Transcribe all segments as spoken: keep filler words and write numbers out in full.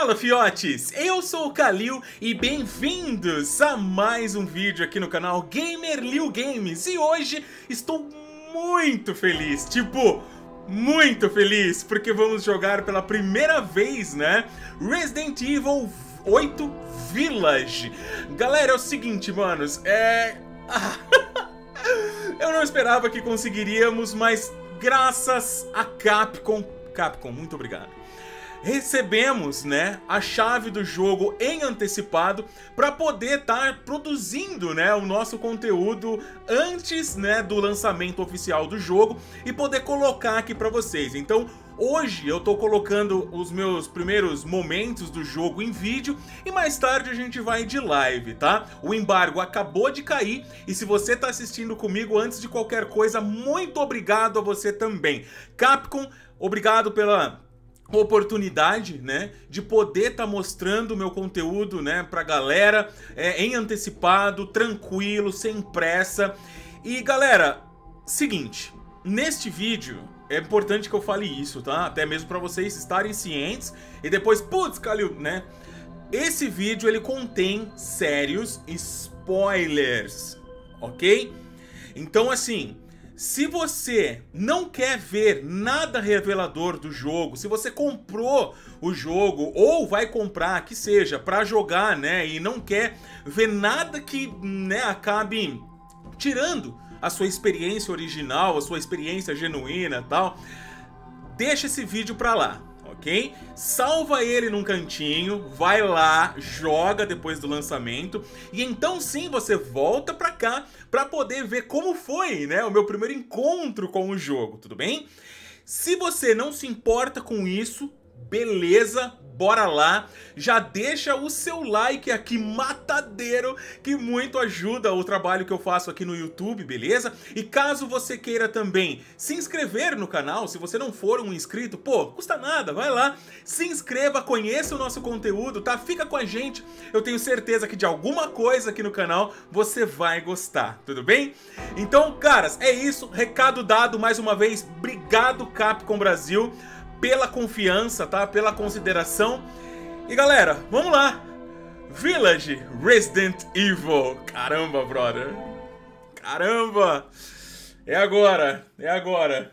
Fala, fiotes! Eu sou o Kalil e bem-vindos a mais um vídeo aqui no canal Gamerlil Games. E hoje estou muito feliz, tipo, muito feliz, porque vamos jogar pela primeira vez, né, Resident Evil oito Village. Galera, é o seguinte, manos, é... eu não esperava que conseguiríamos, mas graças a Capcom... Capcom, muito obrigado. Recebemos, né, a chave do jogo em antecipado para poder estar produzindo, né, o nosso conteúdo antes, né, do lançamento oficial do jogo e poder colocar aqui para vocês. Então, hoje eu tô colocando os meus primeiros momentos do jogo em vídeo e mais tarde a gente vai de live, tá? O embargo acabou de cair e se você tá assistindo comigo, antes de qualquer coisa, muito obrigado a você também. Capcom, obrigado pela oportunidade, né, de poder estar tá mostrando o meu conteúdo, né, pra galera, é, em antecipado, tranquilo, sem pressa. E galera, seguinte, neste vídeo é importante que eu fale isso, tá? Até mesmo pra vocês estarem cientes e depois, putz, Kalil, né? Esse vídeo ele contém sérios spoilers, ok? Então assim, se você não quer ver nada revelador do jogo, se você comprou o jogo ou vai comprar, que seja, pra jogar, né, e não quer ver nada que, né, acabe tirando a sua experiência original, a sua experiência genuína e tal, deixa esse vídeo pra lá, ok? Salva ele num cantinho, vai lá, joga depois do lançamento e então sim você volta pra cá pra poder ver como foi, né, o meu primeiro encontro com o jogo, tudo bem? Se você não se importa com isso, beleza, bora lá, já deixa o seu like aqui matadeiro, que muito ajuda o trabalho que eu faço aqui no YouTube, beleza? E caso você queira também se inscrever no canal, se você não for um inscrito, pô, custa nada, vai lá, se inscreva, conheça o nosso conteúdo, tá? Fica com a gente, eu tenho certeza que de alguma coisa aqui no canal você vai gostar, tudo bem? Então, caras, é isso, recado dado mais uma vez, obrigado Capcom Brasil pela confiança, tá? Pela consideração. E galera, vamos lá! Village Resident Evil. Caramba, brother. Caramba! É agora, é agora.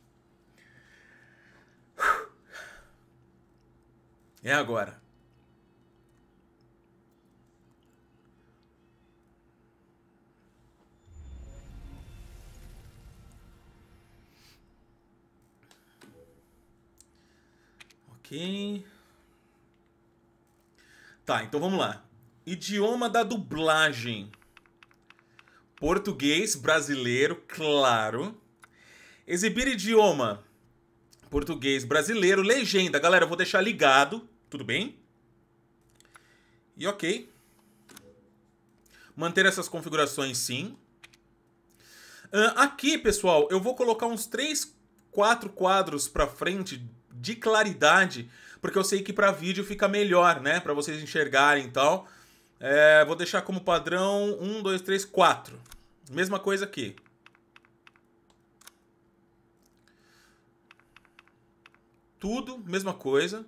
É agora. Ok. Tá, então vamos lá. Idioma da dublagem. Português, brasileiro, claro. Exibir idioma. Português, brasileiro, legenda. Galera, eu vou deixar ligado, tudo bem? E ok. Manter essas configurações sim. Uh, aqui, pessoal, eu vou colocar uns três, quatro quadros pra frente de claridade, porque eu sei que para vídeo fica melhor, né? Para vocês enxergarem e tal. É, vou deixar como padrão um, dois, três, quatro. Mesma coisa aqui. Tudo, mesma coisa.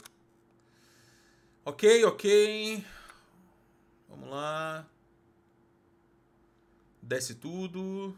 Ok, ok. Vamos lá. Desce tudo.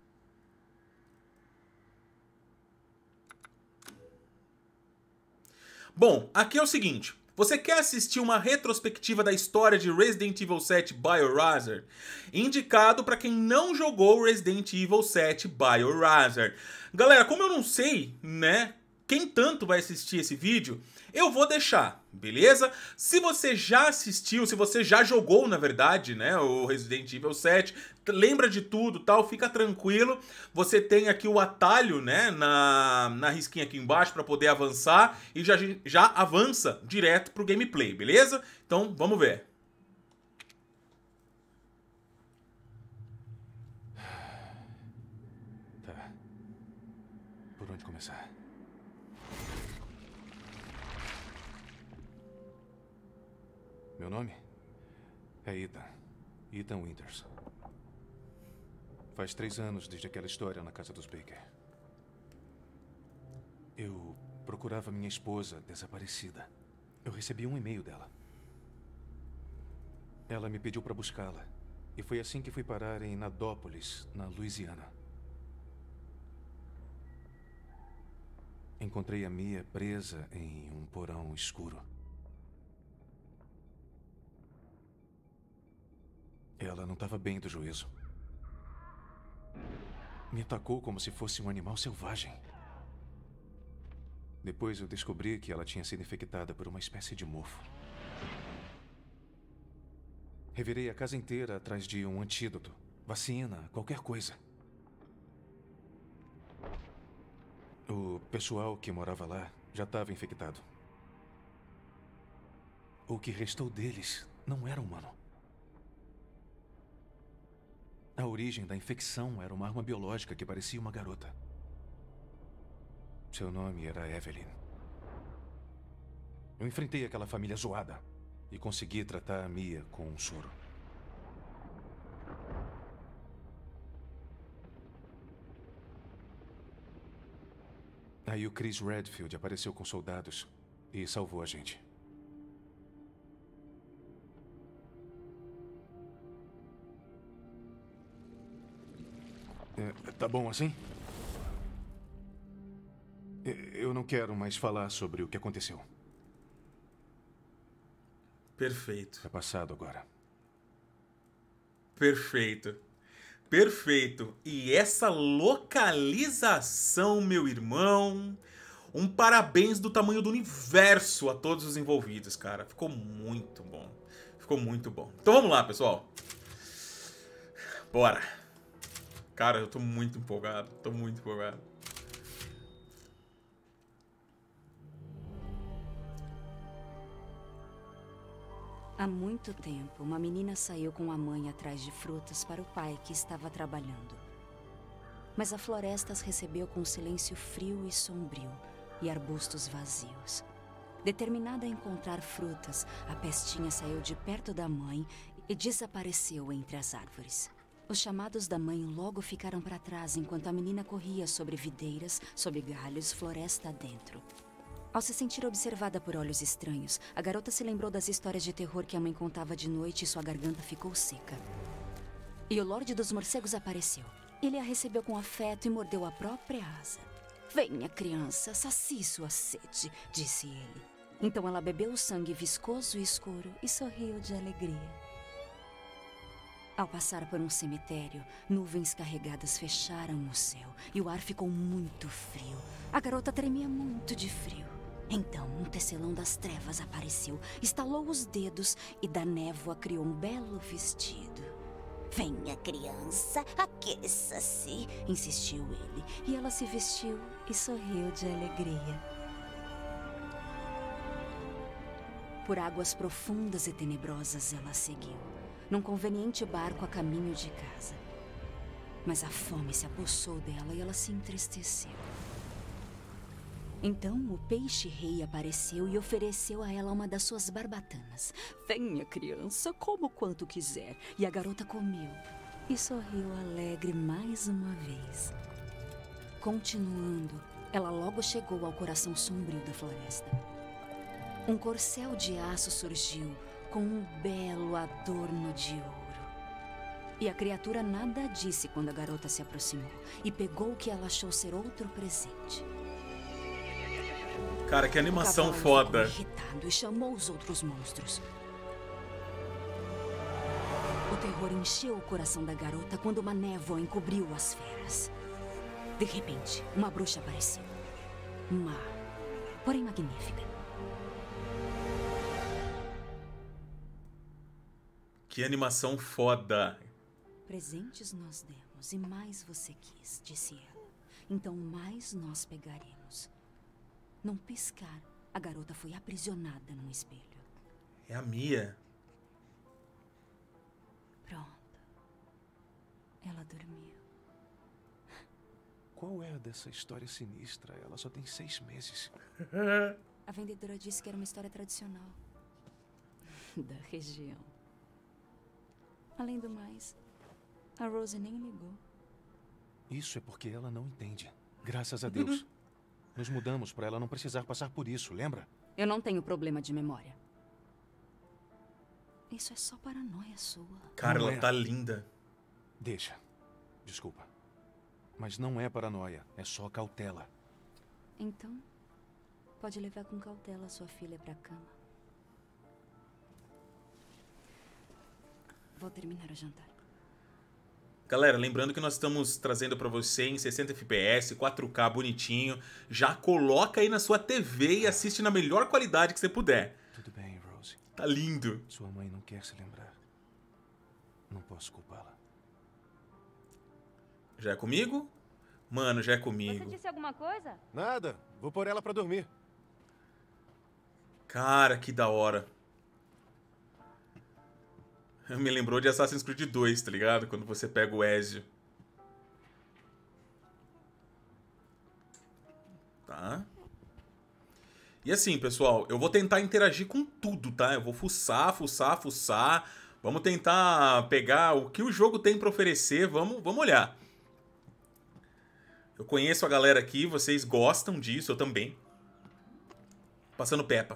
Bom, aqui é o seguinte, você quer assistir uma retrospectiva da história de Resident Evil sete Biohazard? Indicado para quem não jogou Resident Evil sete Biohazard. Galera, como eu não sei, né, quem tanto vai assistir esse vídeo, eu vou deixar, beleza? Se você já assistiu, se você já jogou, na verdade, né, o Resident Evil sete, lembra de tudo, tal, fica tranquilo. Você tem aqui o atalho, né, na, na risquinha aqui embaixo para poder avançar e já, já avança direto pro gameplay, beleza? Então, vamos ver. Tá. Por onde começar? Meu nome é Ethan. Ethan Winters. Faz três anos desde aquela história na casa dos Baker. Eu procurava minha esposa desaparecida. Eu recebi um e-mail dela. Ela me pediu para buscá-la. E foi assim que fui parar em Nadópolis, na Louisiana. Encontrei a Mia presa em um porão escuro. Ela não estava bem do juízo. Me atacou como se fosse um animal selvagem. Depois eu descobri que ela tinha sido infectada por uma espécie de mofo. Revirei a casa inteira atrás de um antídoto, vacina, qualquer coisa. O pessoal que morava lá já estava infectado. O que restou deles não era humano. A origem da infecção era uma arma biológica que parecia uma garota. Seu nome era Evelyn. Eu enfrentei aquela família zoada e consegui tratar a Mia com um soro. Aí o Chris Redfield apareceu com soldados e salvou a gente. É, tá bom assim? Eu não quero mais falar sobre o que aconteceu. Perfeito. É passado agora. Perfeito. Perfeito. E essa localização, meu irmão, um parabéns do tamanho do universo a todos os envolvidos, cara. Ficou muito bom. Ficou muito bom. Então vamos lá, pessoal. Bora. Cara, eu tô muito empolgado. Tô muito empolgado. Há muito tempo, uma menina saiu com a mãe atrás de frutas para o pai que estava trabalhando. Mas a floresta as recebeu com um silêncio frio e sombrio e arbustos vazios. Determinada a encontrar frutas, a pestinha saiu de perto da mãe e desapareceu entre as árvores. Os chamados da mãe logo ficaram para trás enquanto a menina corria sobre videiras, sob galhos, floresta adentro. Ao se sentir observada por olhos estranhos, a garota se lembrou das histórias de terror que a mãe contava de noite e sua garganta ficou seca. E o Lorde dos Morcegos apareceu. Ele a recebeu com afeto e mordeu a própria asa. "Venha, criança, sacie sua sede", disse ele. Então ela bebeu o sangue viscoso e escuro e sorriu de alegria. Ao passar por um cemitério, nuvens carregadas fecharam o céu e o ar ficou muito frio. A garota tremia muito de frio. Então, um tecelão das trevas apareceu, estalou os dedos e da névoa criou um belo vestido. "Venha, criança, aqueça-se", insistiu ele. E ela se vestiu e sorriu de alegria. Por águas profundas e tenebrosas ela seguiu, num conveniente barco a caminho de casa. Mas a fome se apossou dela e ela se entristeceu. Então o peixe-rei apareceu e ofereceu a ela uma das suas barbatanas. "Venha, criança, coma o quanto quiser." E a garota comeu e sorriu alegre mais uma vez. Continuando, ela logo chegou ao coração sombrio da floresta. Um corcel de aço surgiu com um belo adorno de ouro. E a criatura nada disse quando a garota se aproximou e pegou o que ela achou ser outro presente. Cara, que animação O cavalo foda. ficou irritado e chamou os outros monstros. O terror encheu o coração da garota quando uma névoa encobriu as feras. De repente, uma bruxa apareceu. Má, porém magnífica. Que animação foda. "Presentes nós demos e mais você quis", disse ela. "Então mais nós pegaremos." Num piscar, a garota foi aprisionada num espelho. É a Mia. Pronto. Ela dormiu. Qual é a dessa história sinistra? Ela só tem seis meses. A vendedora disse que era uma história tradicional da região. Além do mais, a Rose nem ligou. Isso é porque ela não entende. Graças a Deus. Nos mudamos para ela não precisar passar por isso, lembra? Eu não tenho problema de memória. Isso é só paranoia sua. Cara, Não ela é. tá linda. Deixa. Desculpa. Mas não é paranoia, é só cautela. Então, pode levar com cautela sua filha pra cama. Vou terminar o jantar. Galera, lembrando que nós estamos trazendo pra você em sessenta F P S, quatro K bonitinho. Já coloca aí na sua T V e assiste na melhor qualidade que você puder. Tudo bem, Rose. Tá lindo. Sua mãe não quer se lembrar. Não posso culpá-la. Já é comigo? Mano, já é Você comigo. disse alguma coisa? Nada. Vou pôr ela pra dormir. Cara, que da hora. Me lembrou de Assassin's Creed dois, tá ligado? Quando você pega o Ezio. Tá? E assim, pessoal, eu vou tentar interagir com tudo, tá? Eu vou fuçar, fuçar, fuçar. Vamos tentar pegar o que o jogo tem pra oferecer. Vamos, vamos olhar. Eu conheço a galera aqui, vocês gostam disso, eu também. Passando Peppa.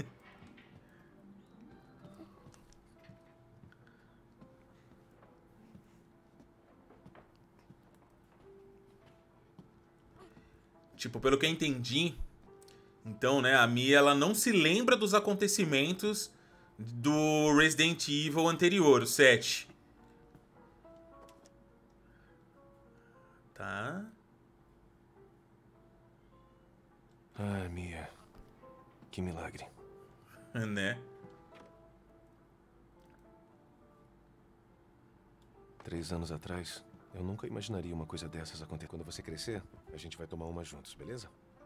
Tipo, pelo que eu entendi, então, né, a Mia, ela não se lembra dos acontecimentos do Resident Evil anterior, o sete. Tá. Ah, Mia. Que milagre. Né? Três anos atrás, eu nunca imaginaria uma coisa dessas acontecer. Quando você crescer, a gente vai tomar uma juntos, beleza?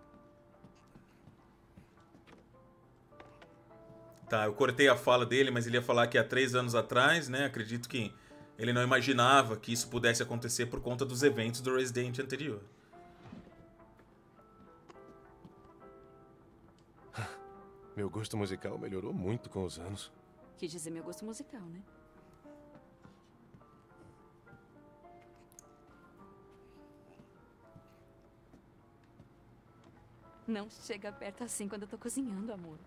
Tá, eu cortei a fala dele, mas ele ia falar que há três anos atrás, né? Acredito que ele não imaginava que isso pudesse acontecer por conta dos eventos do Resident anterior. Meu gosto musical melhorou muito com os anos. Quis dizer meu gosto musical, né? Não chega perto assim quando eu tô cozinhando, amor.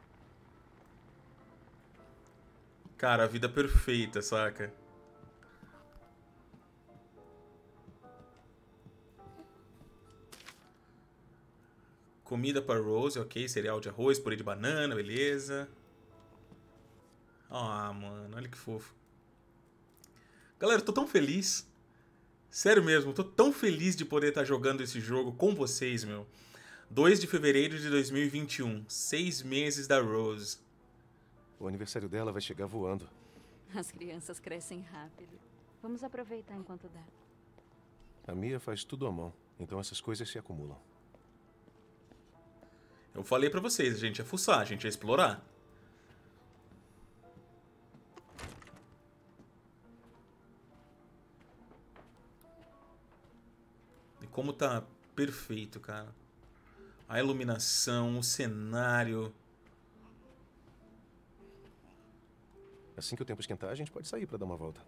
Cara, a vida perfeita, saca? Comida para Rose, ok. Cereal de arroz, purê de banana, beleza. Ah, mano, olha que fofo. Galera, eu tô tão feliz. Sério mesmo, eu tô tão feliz de poder estar jogando esse jogo com vocês, meu. dois de fevereiro de dois mil e vinte e um. Seis meses da Rose. O aniversário dela vai chegar voando. As crianças crescem rápido. Vamos aproveitar enquanto dá. A Mia faz tudo à mão, então essas coisas se acumulam. Eu falei pra vocês, a gente ia fuçar, a gente ia explorar. E como tá perfeito, cara. A iluminação, o cenário. Assim que o tempo esquentar, a gente pode sair pra dar uma volta.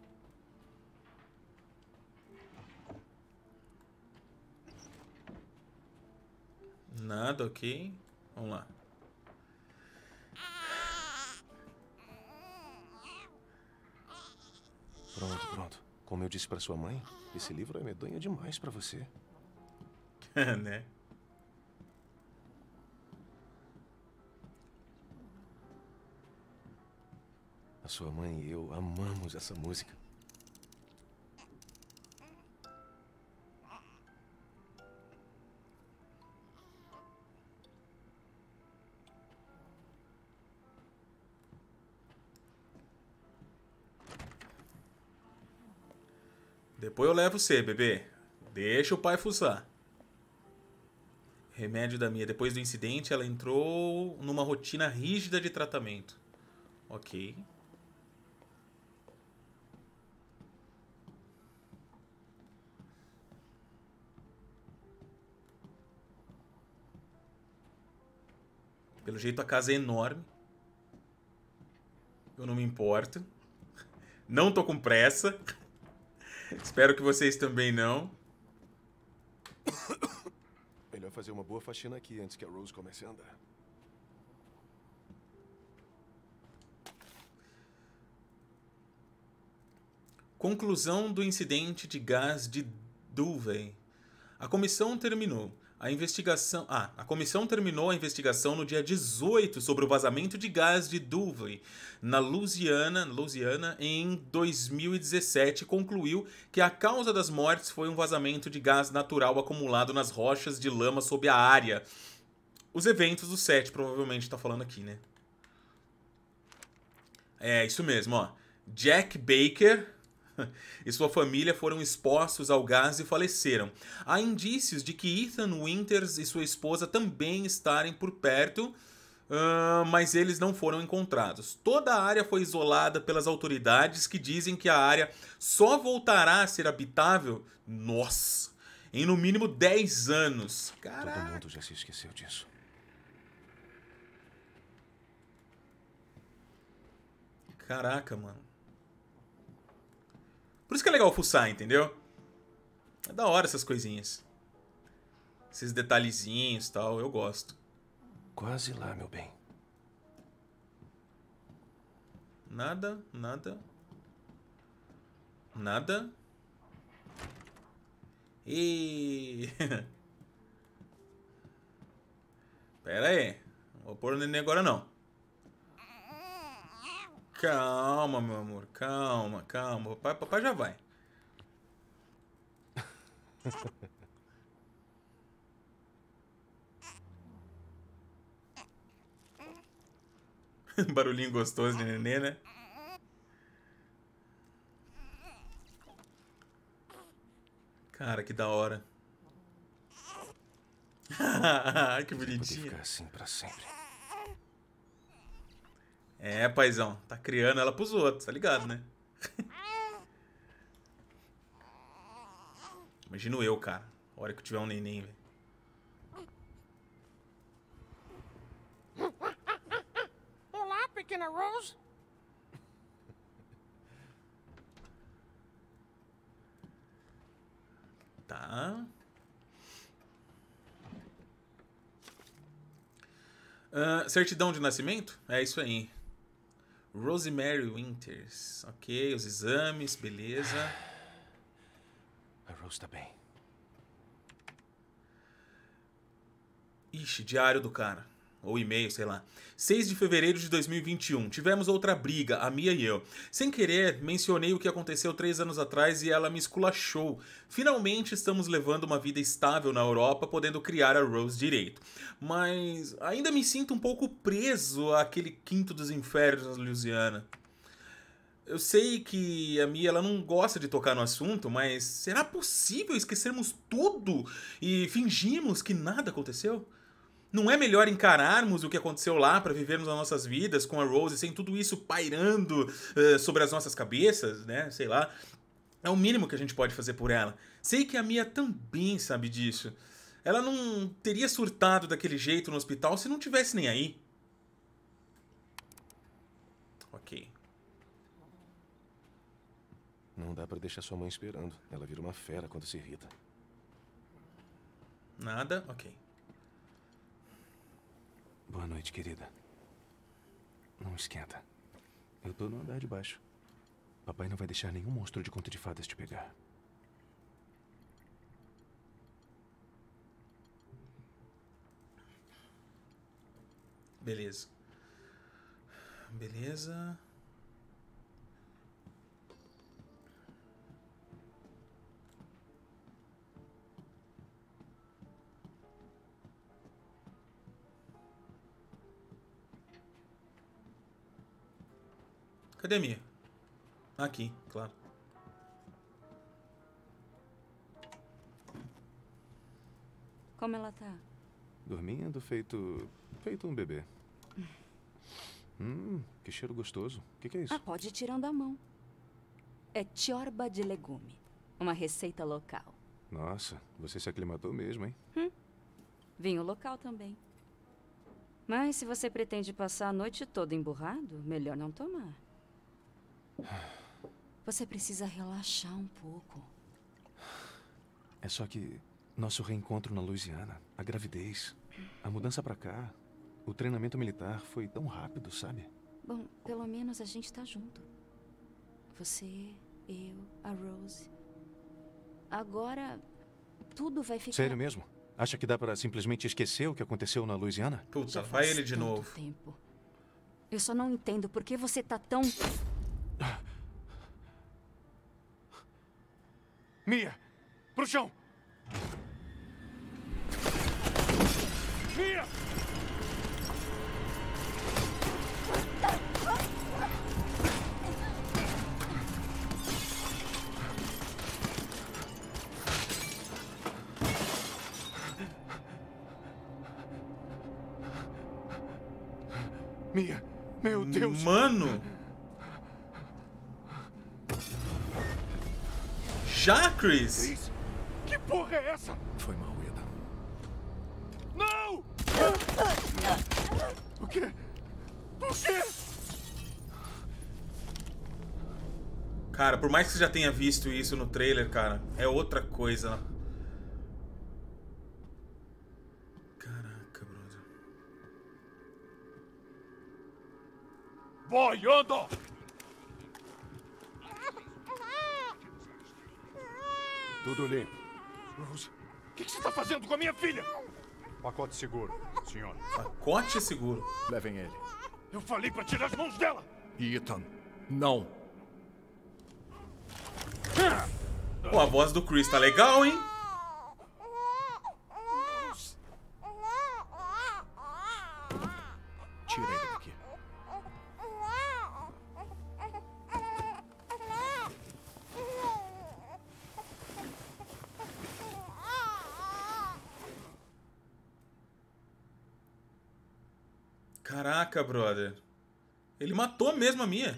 Nada, ok. Vamos lá. Pronto, pronto. Como eu disse pra sua mãe, esse livro é medonho demais pra você. Né? A sua mãe e eu amamos essa música. Depois eu levo você, bebê. Deixa o pai fuçar. Remédio da Mia. Depois do incidente, ela entrou numa rotina rígida de tratamento. Ok. Pelo jeito a casa é enorme. Eu não me importo. Não tô com pressa. Espero que vocês também não. Melhor fazer uma boa faxina aqui antes que a Rose comece a andar. Conclusão do incidente de gás de Duvey. A comissão terminou a investigação. Ah, a comissão terminou a investigação no dia dezoito sobre o vazamento de gás de Duvey na Louisiana, Louisiana em dois mil e dezessete e concluiu que a causa das mortes foi um vazamento de gás natural acumulado nas rochas de lama sob a área. Os eventos do set, provavelmente tá falando aqui, né? É, isso mesmo, ó. Jack Baker e sua família foram expostos ao gás e faleceram. Há indícios de que Ethan Winters e sua esposa também estarem por perto, uh, mas eles não foram encontrados. Toda a área foi isolada pelas autoridades, que dizem que a área só voltará a ser habitável, nossa, em no mínimo dez anos. Caraca. Todo mundo já se esqueceu disso. Caraca, mano. Por isso que é legal fuçar, entendeu? É da hora essas coisinhas. Esses detalhezinhos e tal, eu gosto. Quase lá, meu bem. Nada, nada. Nada. E... Pera aí. Não vou pôr o neném agora não. Calma, meu amor. Calma, calma. Papai, papai já vai. Barulhinho gostoso de nenê, né? Cara, que da hora. Que bonitinho. Poder ficar assim pra sempre. É, paizão. Tá criando ela pros outros, tá ligado, né? Imagino eu, cara. A hora que eu tiver um neném, velho. Olá, pequena Rose. Tá. Uh, certidão de nascimento? É isso aí. Rosemary Winters. Ok, os exames, beleza. A Rose tá bem. Ixi, diário do cara. Ou e-mail, sei lá. seis de fevereiro de dois mil e vinte e um. Tivemos outra briga, a Mia e eu. Sem querer, mencionei o que aconteceu três anos atrás e ela me esculachou. Finalmente estamos levando uma vida estável na Europa, podendo criar a Rose direito. Mas ainda me sinto um pouco preso àquele quinto dos infernos na Louisiana. Eu sei que a Mia ela não gosta de tocar no assunto, mas será possível esquecermos tudo e fingirmos que nada aconteceu? Não é melhor encararmos o que aconteceu lá para vivermos as nossas vidas com a Rose sem tudo isso pairando uh, sobre as nossas cabeças, né? Sei lá. É o mínimo que a gente pode fazer por ela. Sei que a Mia também sabe disso. Ela não teria surtado daquele jeito no hospital se não tivesse nem aí. Ok. Não dá pra deixar sua mãe esperando. Ela vira uma fera quando se irrita. Nada? Ok. Boa noite, querida. Não esquenta. Eu tô no andar de baixo. Papai não vai deixar nenhum monstro de conto de fadas te pegar. Beleza. Beleza. Cadê a Mia? Aqui, claro. Como ela tá? Dormindo, feito... feito um bebê. Hum, que cheiro gostoso. O que, que é isso? Ah, pode ir tirando a mão. É tiorba de legume. Uma receita local. Nossa, você se aclimatou mesmo, hein? Hum. Vinho local também. Mas se você pretende passar a noite toda emburrado, melhor não tomar. Você precisa relaxar um pouco. É só que nosso reencontro na Louisiana, a gravidez, a mudança pra cá, o treinamento militar foi tão rápido, sabe? Bom, pelo menos a gente tá junto. Você eu, a Rose. Agora, tudo vai ficar... Sério mesmo? Acha que dá pra simplesmente esquecer o que aconteceu na Louisiana? Puta, Já vai faz ele de tanto novo. tempo. Eu só não entendo por que você tá tão... Mia! Pro chão! Mia! Mia! Meu Deus! Mano! Já, Chris? Chris, que porra é essa? Foi mal, Ethan. Não! O quê? O quê? Cara, por mais que você já tenha visto isso no trailer, cara, é outra coisa. Caraca, brother. Boy, anda! Tudo limpo. Rose, o que, que você tá fazendo com a minha filha? Pacote seguro, senhor. Pacote seguro. Levem ele. Eu falei pra tirar as mãos dela! Ethan, não. Pô, a voz do Chris tá legal, hein? Tira ele daqui. Caraca, brother. Ele matou mesmo a Mia.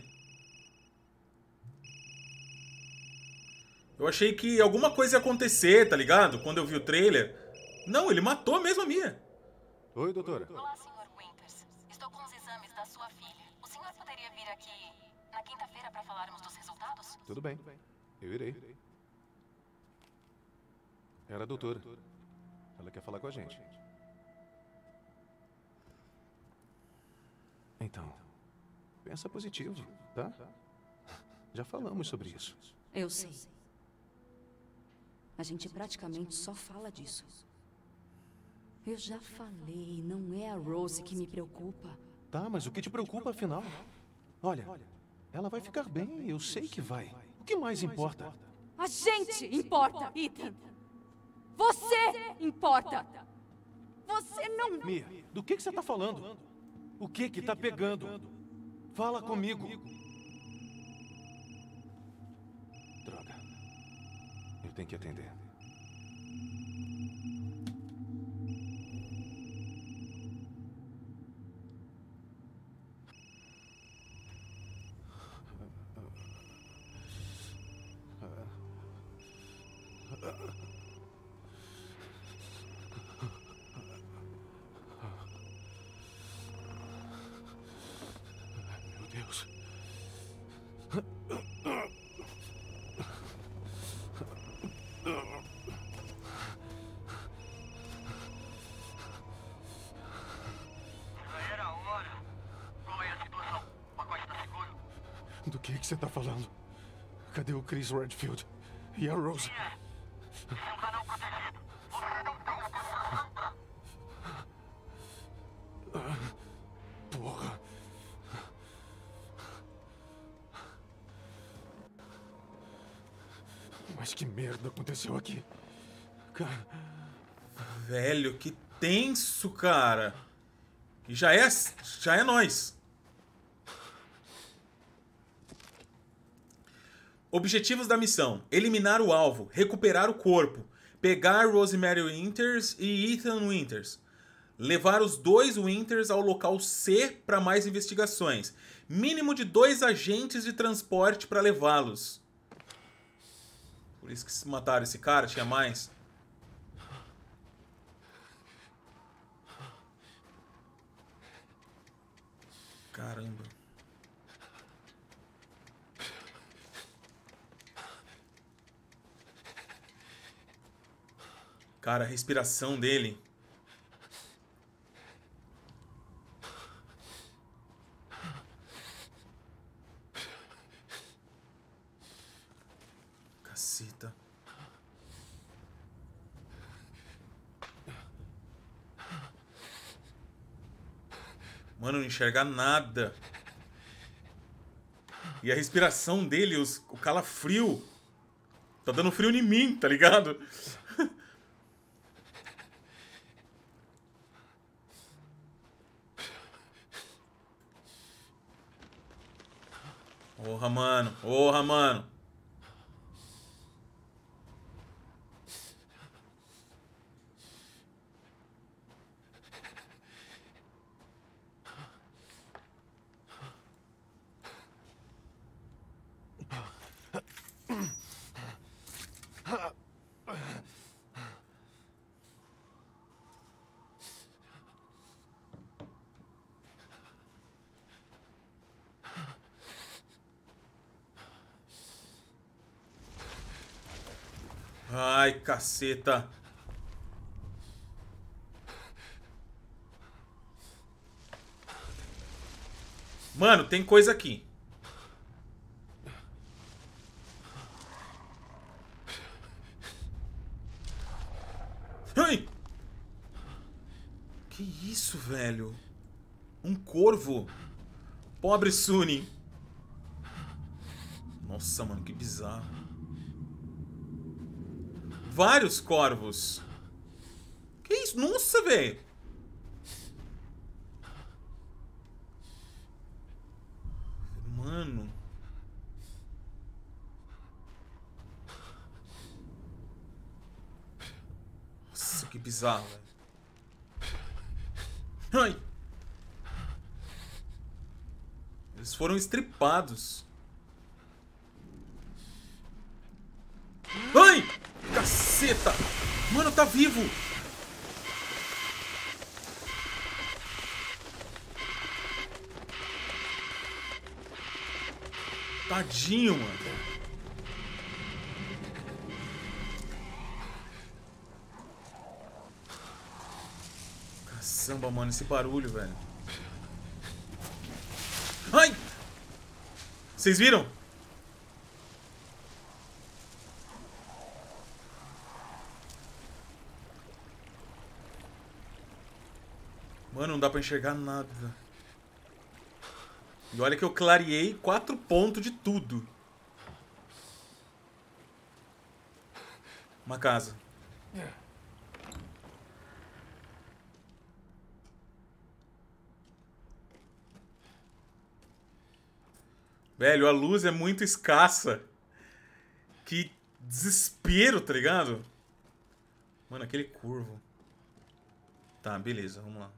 Eu achei que alguma coisa ia acontecer, tá ligado? Quando eu vi o trailer. Não, ele matou mesmo a Mia. Oi, doutora. Olá, senhor Winters. Estou com os exames da sua filha. O senhor poderia vir aqui na quinta-feira para falarmos dos resultados? Tudo bem. Eu irei. Era a doutora. Ela quer falar com a gente. Então, pensa positivo, tá? Já falamos sobre isso. Eu sei. A gente praticamente só fala disso. Eu já falei, não é a Rose que me preocupa. Tá, mas o que te preocupa, afinal? Olha, ela vai ficar bem, eu sei que vai. O que mais importa? A gente importa, Ethan. Você importa. Você não... Mia, do que, que você tá falando? O que que tá pegando? Fala comigo. Droga. Eu tenho que atender. Meu Deus. Já era a hora. Qual é a situação? O pacote está seguro? Do que que você tá falando? Cadê o Chris Redfield? E a Rose? É um canal protegido. Você não tem acesso. Porra. Mas que merda aconteceu aqui? Cara, Velho, que tenso, cara. E já é, já é nós. Objetivos da missão: eliminar o alvo, recuperar o corpo, pegar Rosemary Winters e Ethan Winters, levar os dois Winters ao local C para mais investigações, mínimo de dois agentes de transporte para levá-los. Por isso que mataram esse cara, tinha mais. Caramba. Cara, a respiração dele. Caceta. Mano, não enxerga nada. E a respiração dele, os, o calafrio. Tá dando frio em mim, tá ligado? Porra, mano. Porra, mano. Ai, caceta. Mano, tem coisa aqui. Ai! Que isso, velho? Um corvo. Pobre Sunny. Nossa, mano, que bizarro. Vários corvos. Que isso? Nossa, velho. Mano. Nossa, que bizarro, velho. Ai. Eles foram estripados. Ai! Caceta! Mano, tá vivo! Tadinho, mano. Caçamba, mano, esse barulho, velho. Ai! Vocês viram? Mano, não dá pra enxergar nada. E olha que eu clareei quatro pontos de tudo. Uma casa. Velho, a luz é muito escassa. Que desespero, tá ligado? Mano, aquele curvo. Tá, beleza, vamos lá.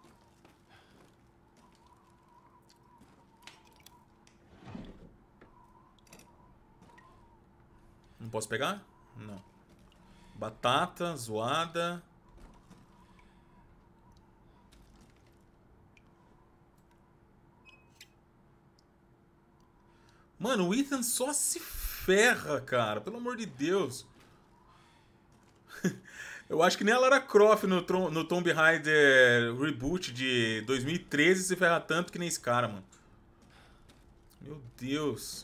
Não posso pegar? Não. Batata, zoada. Mano, o Ethan só se ferra, cara. Pelo amor de Deus. Eu acho que nem a Lara Croft no, no Tomb Raider Reboot de dois mil e treze se ferra tanto que nem esse cara, mano. Meu Deus.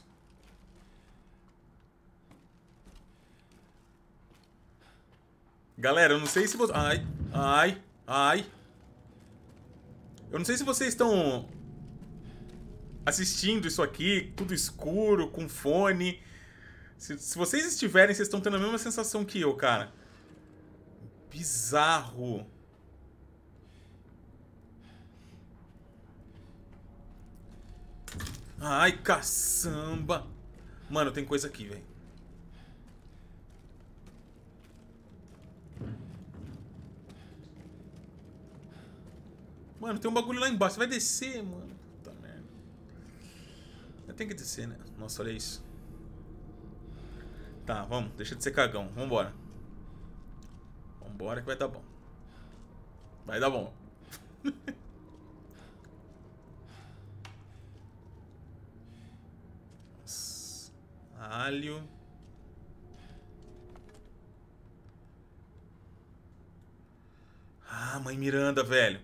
Galera, eu não sei se vocês... Ai, ai, ai. Eu não sei se vocês estão assistindo isso aqui, tudo escuro, com fone. Se, se vocês estiverem, vocês estão tendo a mesma sensação que eu, cara. Bizarro. Ai, caçamba. Mano, tem coisa aqui, velho. Mano, tem um bagulho lá embaixo. Você vai descer, mano. Puta merda. Eu tenho que descer, né? Nossa, olha isso. Tá, vamos. Deixa de ser cagão. Vambora. Vambora que vai dar bom. Vai dar bom. Nossa. Alho. Ah, Mãe Miranda, velho.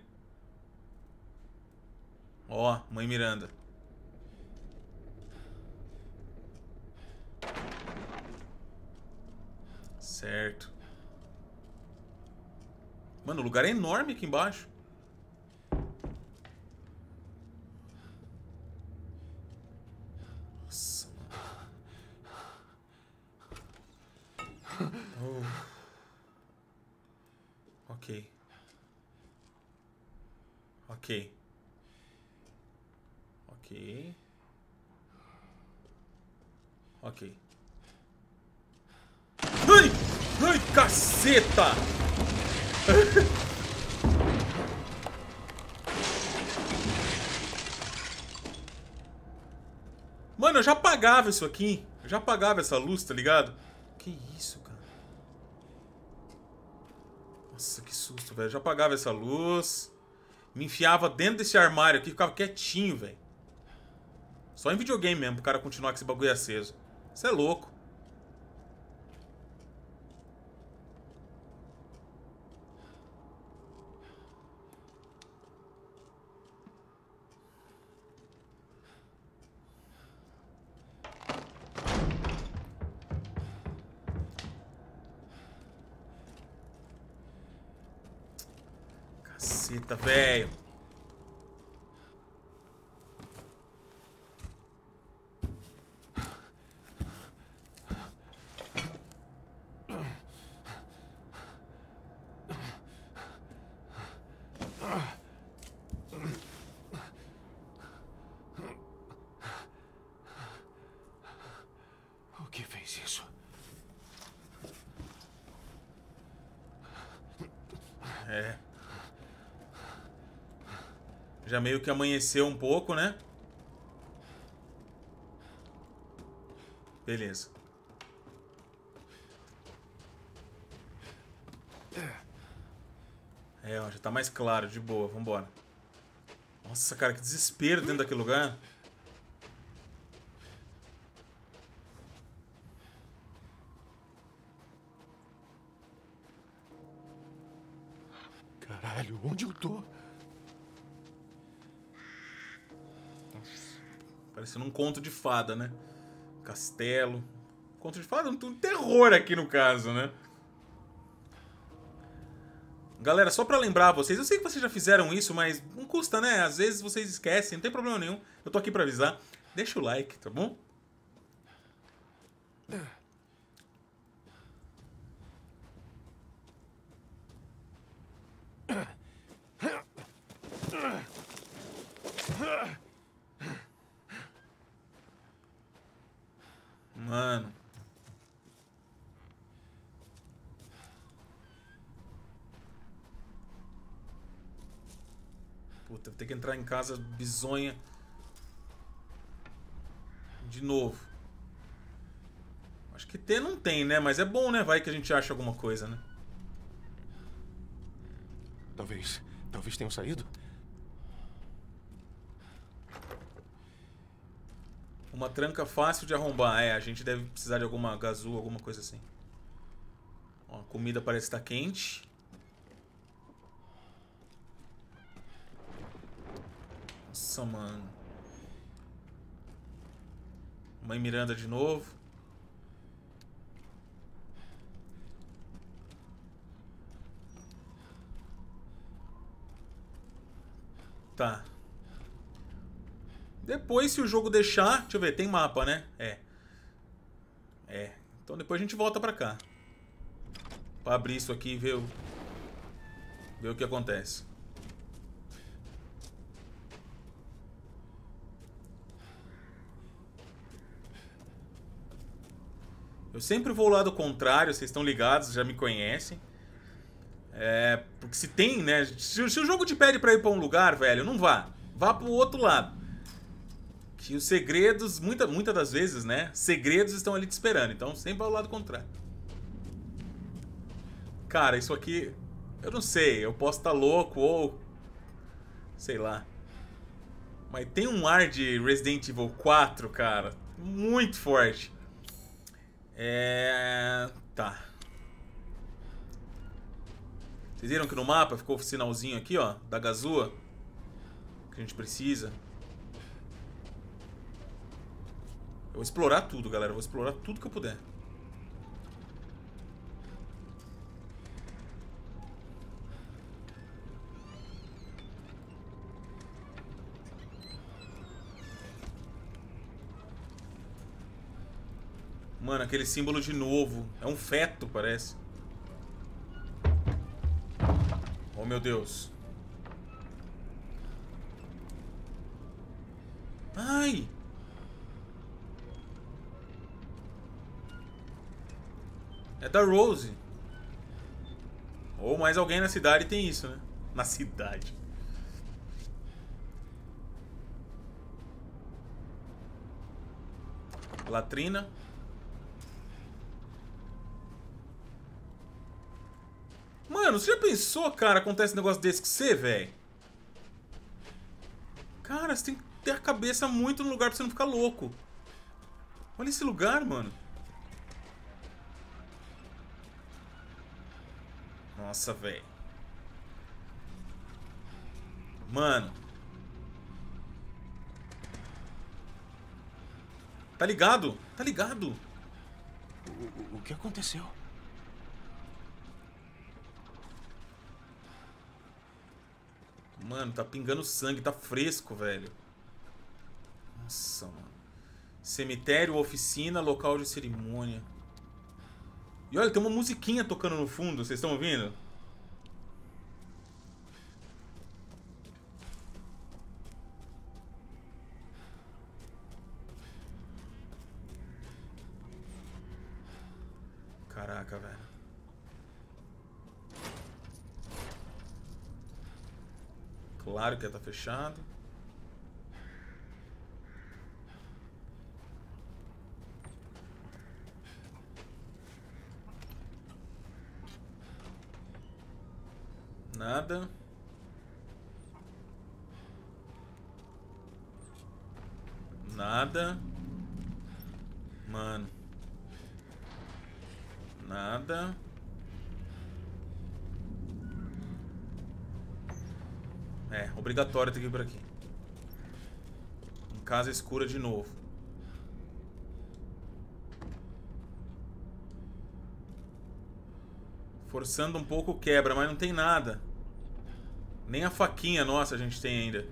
Ó, Mãe Miranda. Certo. Mano, o lugar é enorme aqui embaixo. Nossa. Oh. Ok. Ok. Ok. Ok. Ai! Ai, caceta! Mano, eu já apagava isso aqui. Eu já apagava essa luz, tá ligado? Que isso, cara? Nossa, que susto, velho. Eu já apagava essa luz. Me enfiava dentro desse armário aqui, ficava quietinho, velho. Só em videogame mesmo, pro cara continuar com esse bagulho aceso. Isso é louco. Caceta, velho. O que fez isso? É. Já meio que amanheceu um pouco, né? Beleza. É, ó, já tá mais claro, de boa, vambora. Nossa, cara, que desespero dentro daquele lugar. Caralho, onde eu tô? Parecendo um conto de fada, né? Castelo. Conto de fada, um terror aqui no caso, né? Galera, só pra lembrar vocês, eu sei que vocês já fizeram isso, mas não custa, né? Às vezes vocês esquecem, não tem problema nenhum. Eu tô aqui pra avisar. Deixa o like, tá bom? Mano. Puta, vou ter que entrar em casa bizonha. De novo. Acho que ter não tem, né? Mas é bom, né? Vai que a gente acha alguma coisa, né? Talvez... Talvez tenham saído? Uma tranca fácil de arrombar. É, a gente deve precisar de alguma gazu, alguma coisa assim. Ó, a comida parece estar quente. Nossa, mano. Mãe Miranda de novo. Tá. Depois, se o jogo deixar... Deixa eu ver, tem mapa, né? É. É. Então depois a gente volta pra cá. Pra abrir isso aqui e ver o... Ver o que acontece. Eu sempre vou ao lado contrário, vocês estão ligados, já me conhecem. É... Porque se tem, né? Se, se o jogo te pede pra ir pra um lugar, velho, não vá. Vá pro outro lado. Que os segredos, muita, muitas das vezes, né? Segredos estão ali te esperando. Então sempre ao lado contrário. Cara, isso aqui... Eu não sei, eu posso estar louco ou... Sei lá. Mas tem um ar de Resident Evil quatro, cara. Muito forte. É... Tá. Vocês viram que no mapa ficou o sinalzinho aqui, ó. Da gazua. Que a gente precisa. Eu vou explorar tudo, galera. Eu vou explorar tudo que eu puder. Mano, aquele símbolo de novo. É um feto, parece. Oh, meu Deus. Ai! É da Rose. Ou mais alguém na cidade tem isso, né? Na cidade. Latrina. Mano, você já pensou, cara, acontece um negócio desse com você, velho? Cara, você tem que ter a cabeça muito no lugar pra você não ficar louco. Olha esse lugar, mano. Nossa, velho. Mano. Tá ligado? Tá ligado? O, o, o que aconteceu? Mano, tá pingando sangue, tá fresco, velho. Nossa, mano. Cemitério, oficina, local de cerimônia. E olha, tem uma musiquinha tocando no fundo, vocês estão ouvindo? Caraca, velho. Claro que tá fechado. Nada. Nada. Mano. Nada. É, obrigatório ter que ir por aqui. Em casa escura de novo. Forçando um pouco quebra, mas não tem nada. Nem a faquinha nossa a gente tem ainda.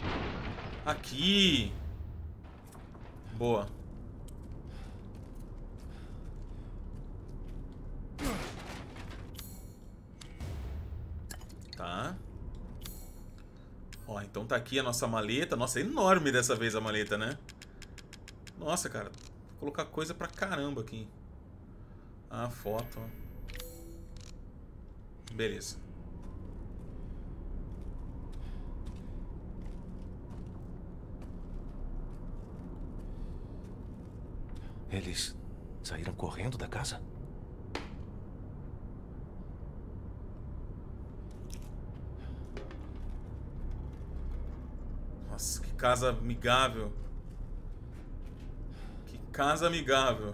Aqui. Boa. Tá. Ó, então tá aqui a nossa maleta. Nossa, é enorme dessa vez a maleta, né? Nossa, cara. Vou colocar coisa pra caramba aqui. Ah, foto, ó. Beleza. Eles saíram correndo da casa? Nossa, que casa amigável. Que casa amigável.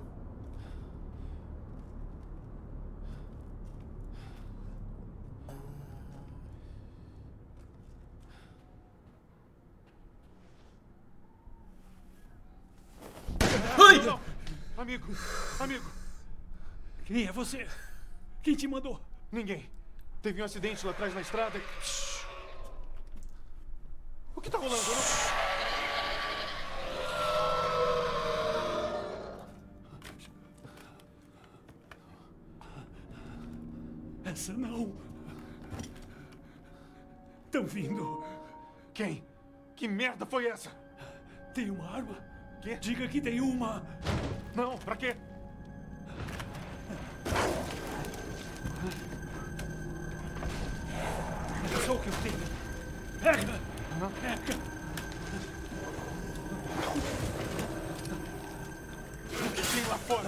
Ai! Não! Amigo, amigo. Quem é você? Quem te mandou? Ninguém. Teve um acidente lá atrás na estrada e... O que tá rolando? Eu não... Essa não. Estão vindo. Quem? Que merda foi essa? Tem uma arma? Quê? Diga que tem uma. Não, pra quê? É só o que eu tenho. Pega! Pega! O que tem lá fora?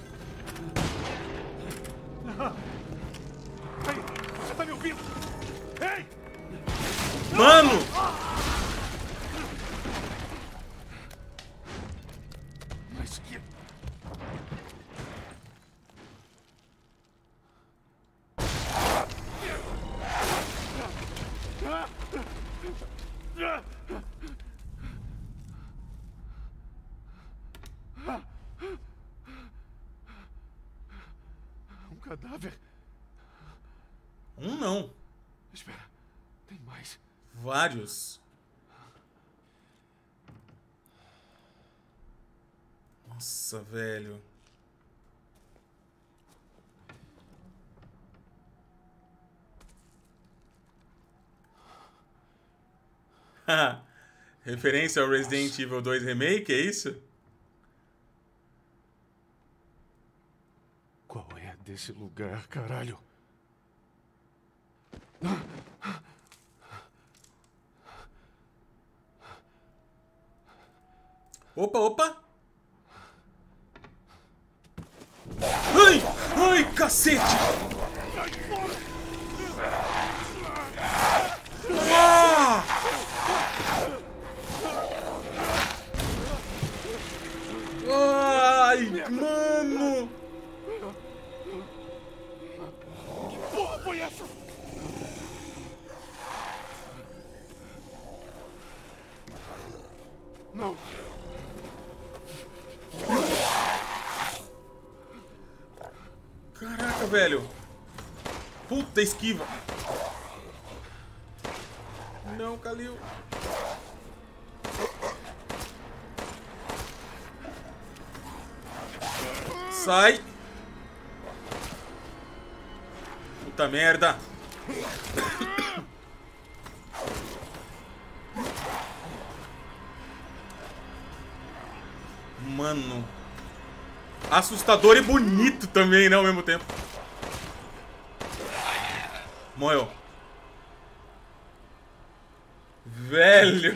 Ei, você tá me ouvindo? Ei! Mano! Mas que... Um cadáver? Um não. Espera, tem mais. Vários. Nossa, velho. Referência ao Resident Evil dois Remake, é isso? Qual é desse lugar, caralho? Opa, opa! Ai! Ai, cacete! Ah! Ai, mano! Que porra foi essa? Não. Caraca, velho. Puta, esquiva. Não, Kalil. Sai. Puta merda. Mano. Assustador e bonito também, né, ao mesmo tempo. Morreu. Velho.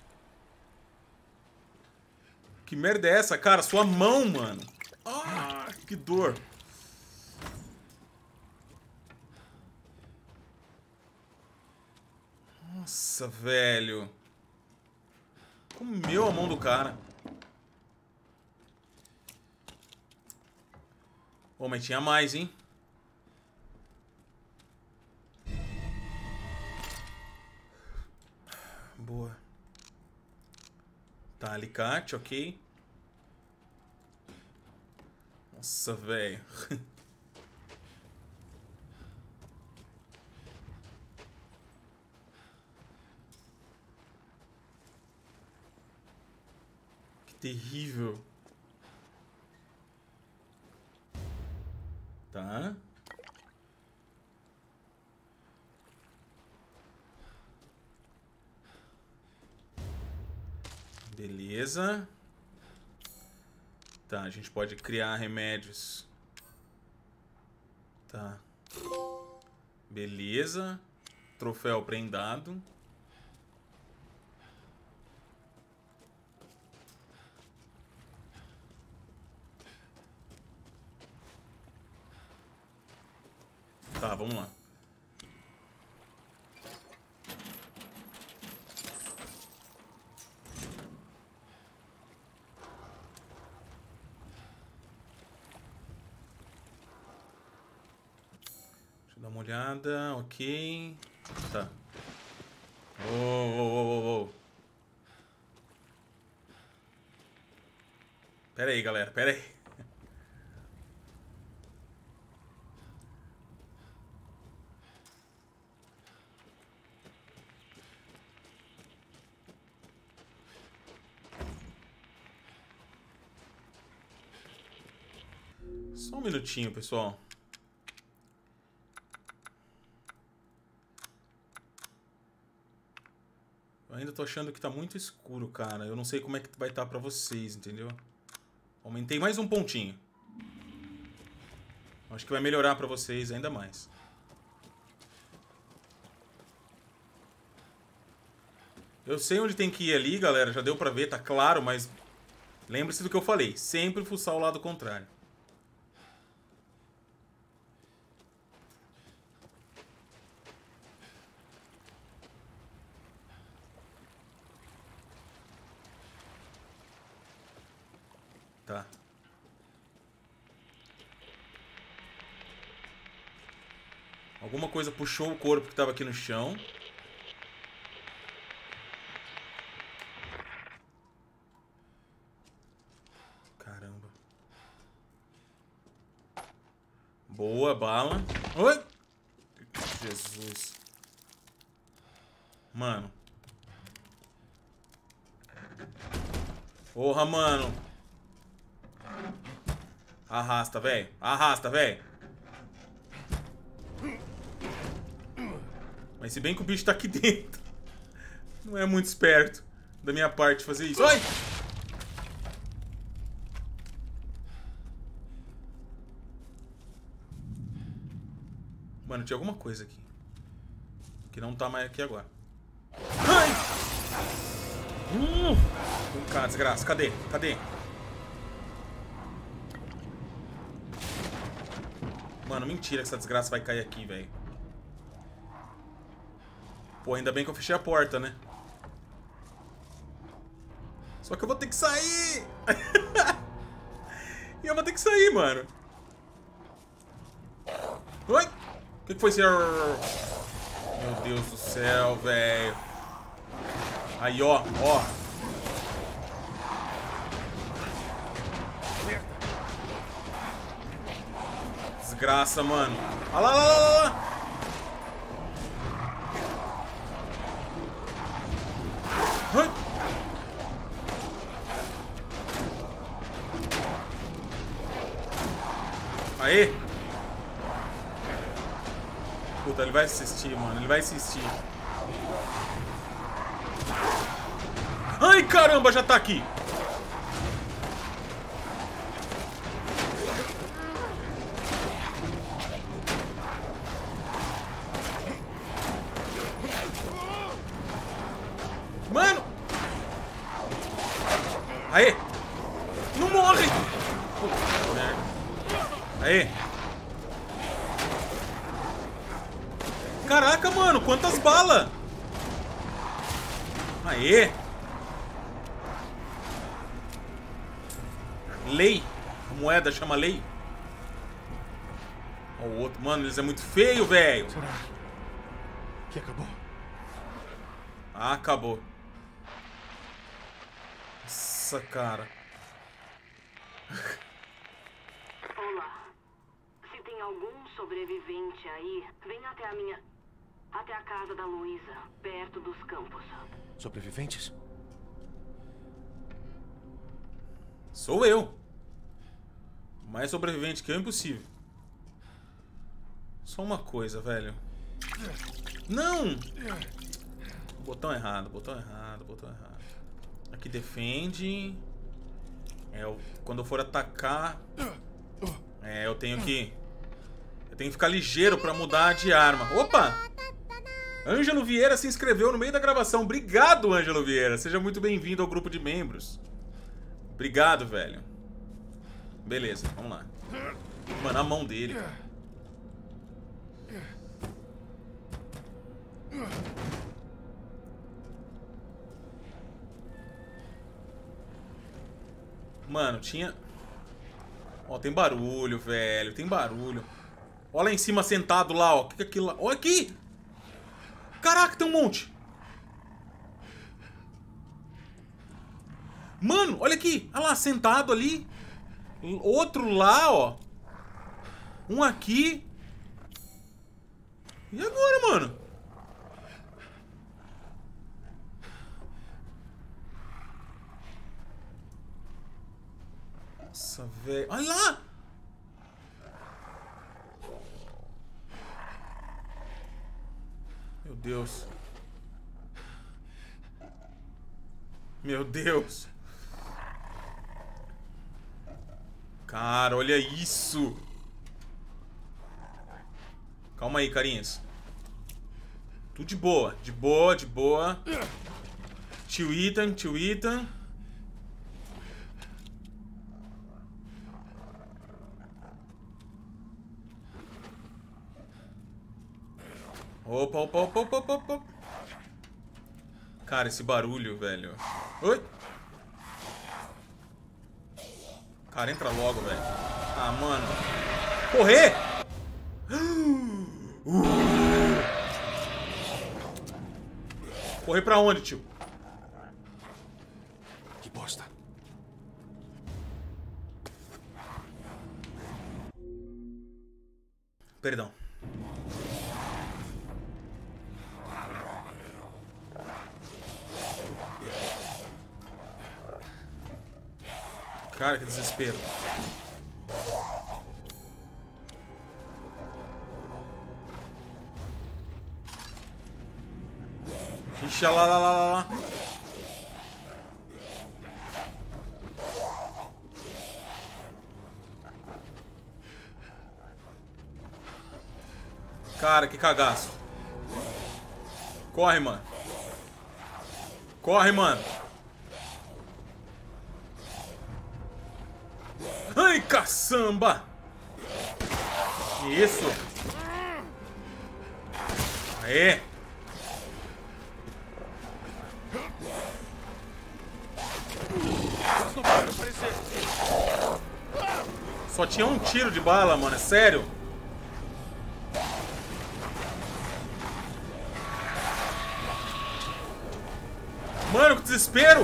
Que merda é essa, cara? Sua mão, mano. Ah, que dor. Nossa, velho. Comeu a mão do cara. Pô, mas tinha mais, hein? Boa. Tá, alicate, ok. Nossa, velho. Que terrível. Tá. Beleza. Tá, a gente pode criar remédios. Tá. Beleza. Troféu prendado. Tá, vamos lá. Deixa eu dar uma olhada, ok. Tá. Oh, oh, oh, oh, oh. Pera aí, galera, pera aí. Só um minutinho, pessoal. Eu ainda tô achando que tá muito escuro, cara. Eu não sei como é que vai estar pra vocês, entendeu? Aumentei mais um pontinho. Acho que vai melhorar pra vocês ainda mais. Eu sei onde tem que ir ali, galera. Já deu pra ver, tá claro, mas... lembre-se do que eu falei. Sempre fuçar o lado contrário. Tá. Alguma coisa puxou o corpo que estava aqui no chão. Caramba. Boa, bala. Oi! Jesus. Mano. Porra, mano. Arrasta, velho. Arrasta, velho. Mas se bem que o bicho tá aqui dentro. Não é muito esperto da minha parte fazer isso. Ai! Mano, tinha alguma coisa aqui. Que não tá mais aqui agora. Ai! Hum! Vem cá, desgraça. Cadê? Cadê? Mano, mentira que essa desgraça vai cair aqui, velho. Pô, ainda bem que eu fechei a porta, né? Só que eu vou ter que sair! E eu vou ter que sair, mano. Oi! O que, que foi, senhor? Meu Deus do céu, velho. Aí, ó, ó. Desgraça, mano. Olha lá, lá, lá, lá, lá. Ai. Aê! Puta, ele vai assistir, mano. Ele vai assistir. Ai, caramba, já tá aqui. Mano! Aê! Não morre! Puta merda. Aê! Caraca, mano, quantas balas! Aê! Lei. A moeda chama lei. Ó, o outro. Mano, eles é muito feio, velho. Será que acabou? Ah, acabou. Nossa, cara. Olá. Se tem algum sobrevivente aí, vem até a minha... Até a casa da Luísa, perto dos campos. Sobreviventes? Sou eu. Mais sobrevivente que eu é impossível. Só uma coisa, velho. Não! Botão errado, botão errado, botão errado. Aqui defende. É, eu, quando eu for atacar... É, eu tenho que... Eu tenho que ficar ligeiro pra mudar de arma. Opa! Ângelo Vieira se inscreveu no meio da gravação. Obrigado, Ângelo Vieira. Seja muito bem-vindo ao grupo de membros. Obrigado, velho. Beleza, vamos lá. Mano, a mão dele. Mano, tinha... Ó, tem barulho, velho. Tem barulho. Olha lá em cima sentado lá, ó. O que que é aquilo lá? Olha aqui! Caraca, tem um monte. Mano, olha aqui. Olha lá, sentado ali. Outro lá, ó. Um aqui. E agora, mano? Nossa, velho. Olha lá! Meu Deus. Meu Deus. Cara, olha isso. Calma aí, carinhas. Tudo de boa. De boa, de boa. Tio Ethan, tio Ethan. Opa, opa, opa, opa, opa, opa. Cara, esse barulho, velho. Oi. Cara, entra logo, velho. Ah, mano. Correr! Uh. Correr pra onde, tio? Que bosta. Perdão. Cara, que desespero. A gente Ixi, lá, lá, lá, lá, lá. Cara, que cagaço. Corre, mano. Corre, mano. Ai, caçamba. Isso. Aê. Só tinha um tiro de bala, mano. É sério. Mano, que desespero!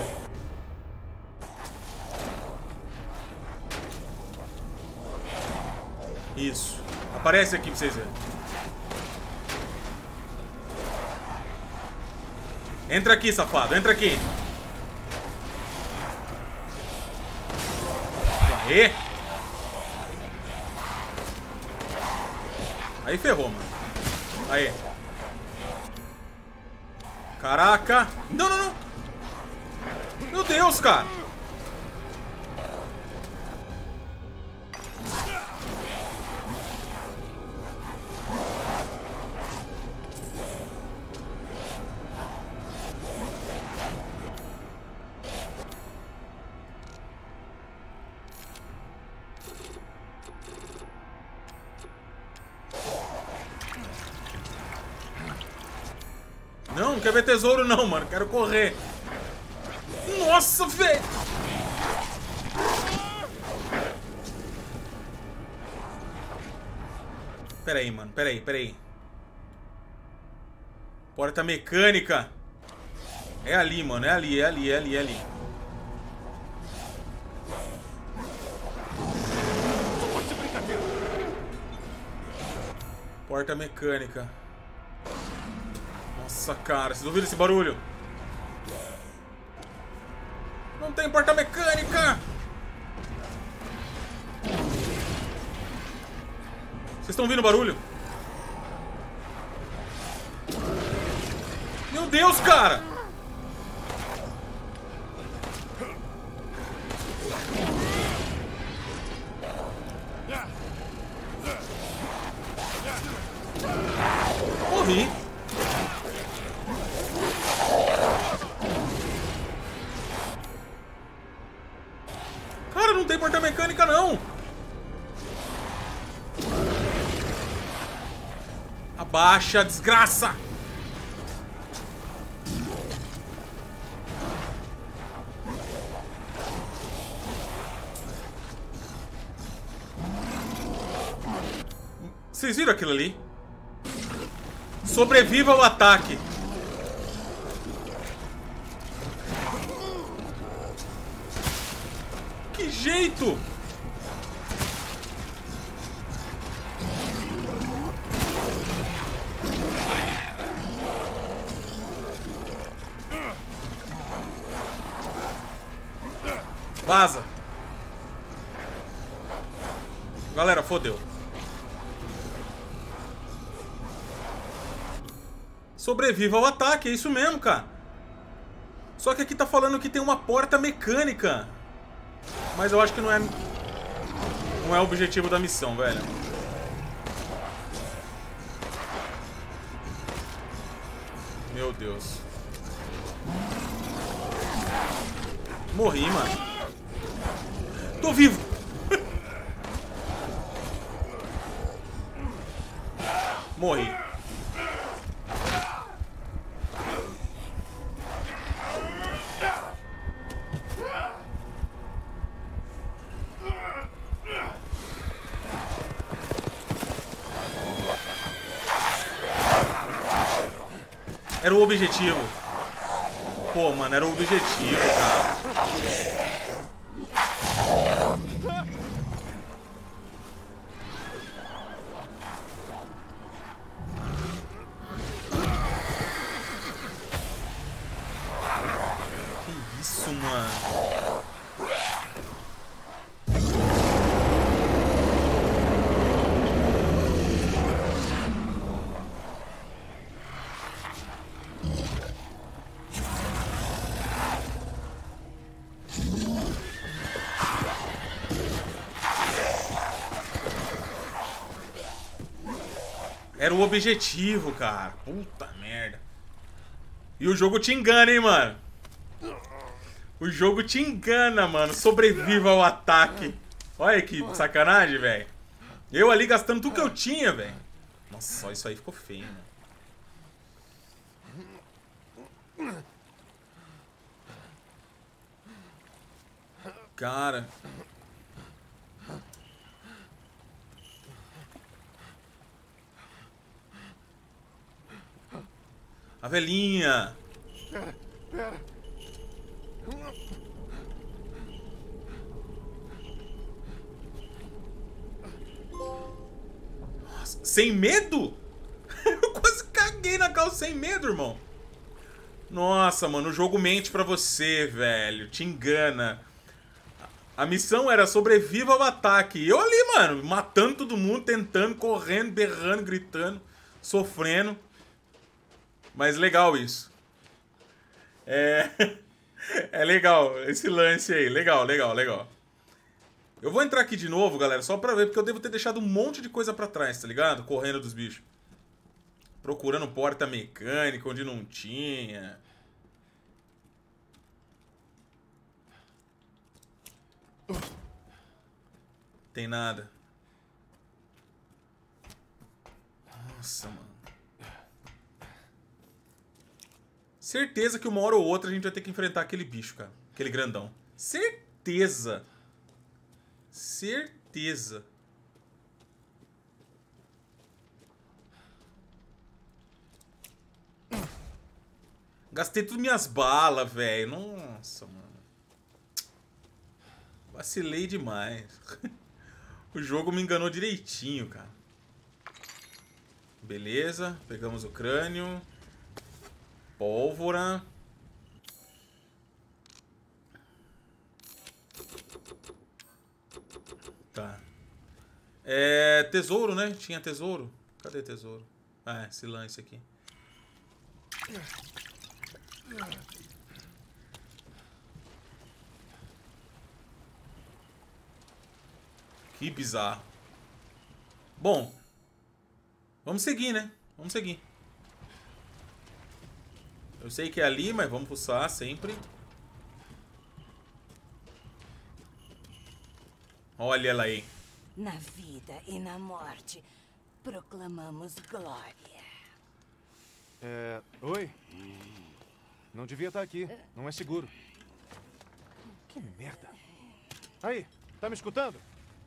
Isso. Aparece aqui pra vocês verem. Entra aqui, safado. Entra aqui. Aê! Aí ferrou, mano. Aí. Caraca! Não, não, não! Meu Deus, cara! Não, não quero ver tesouro não, mano. Quero correr. Nossa, velho! Pera aí, mano. Pera aí, pera aí. Porta mecânica. É ali, mano. É ali, é ali, é ali, é ali. Porta mecânica. Nossa, cara. Vocês ouviram esse barulho? Não tem porta mecânica! Vocês estão ouvindo o barulho? Meu Deus, cara! Morri. Cara, não tem porta mecânica, não! Abaixa, desgraça! Vocês viram aquilo ali? Sobreviva ao ataque! Que jeito! Vaza! Galera, fodeu. Sobreviva ao ataque, é isso mesmo, cara. Só que aqui tá falando que tem uma porta mecânica. Mas eu acho que não é... Não é o objetivo da missão, velho. Meu Deus. Morri, mano. Tô vivo. Morri. Era o objetivo. Pô, mano, era o objetivo, cara. Que isso, mano? Era o objetivo, cara. Puta merda. E o jogo te engana, hein, mano. O jogo te engana, mano. Sobreviva ao ataque. Olha que sacanagem, velho. Eu ali gastando tudo que eu tinha, velho. Nossa, só isso aí ficou feio, mano. Cara. A velhinha. Pera, pera. Nossa, sem medo? Eu quase caguei na calça sem medo, irmão. Nossa, mano, o jogo mente pra você, velho. Te engana. A missão era sobreviva ao ataque. E eu ali, mano, matando todo mundo, tentando, correndo, berrando, gritando, sofrendo. Mas legal isso. É... é legal esse lance aí. Legal, legal, legal. Eu vou entrar aqui de novo, galera, só pra ver, porque eu devo ter deixado um monte de coisa pra trás, tá ligado? Correndo dos bichos. Procurando porta mecânica onde não tinha. Tem nada. Nossa, mano. Certeza que uma hora ou outra a gente vai ter que enfrentar aquele bicho, cara. Aquele grandão. Certeza. Certeza. Gastei tudo minhas balas, velho. Nossa, mano. Vacilei demais. O jogo me enganou direitinho, cara. Beleza. Pegamos o crânio. Pólvora. Tá. É... Tesouro, né? Tinha tesouro. Cadê tesouro? Ah, é, esse lance aqui. Que bizarro. Bom. Vamos seguir, né? Vamos seguir. Eu sei que é ali, mas vamos pulsar sempre. Olha ela aí. Na vida e na morte, proclamamos glória. É... Oi? Não devia estar aqui. Não é seguro. Que merda. Aí, tá me escutando?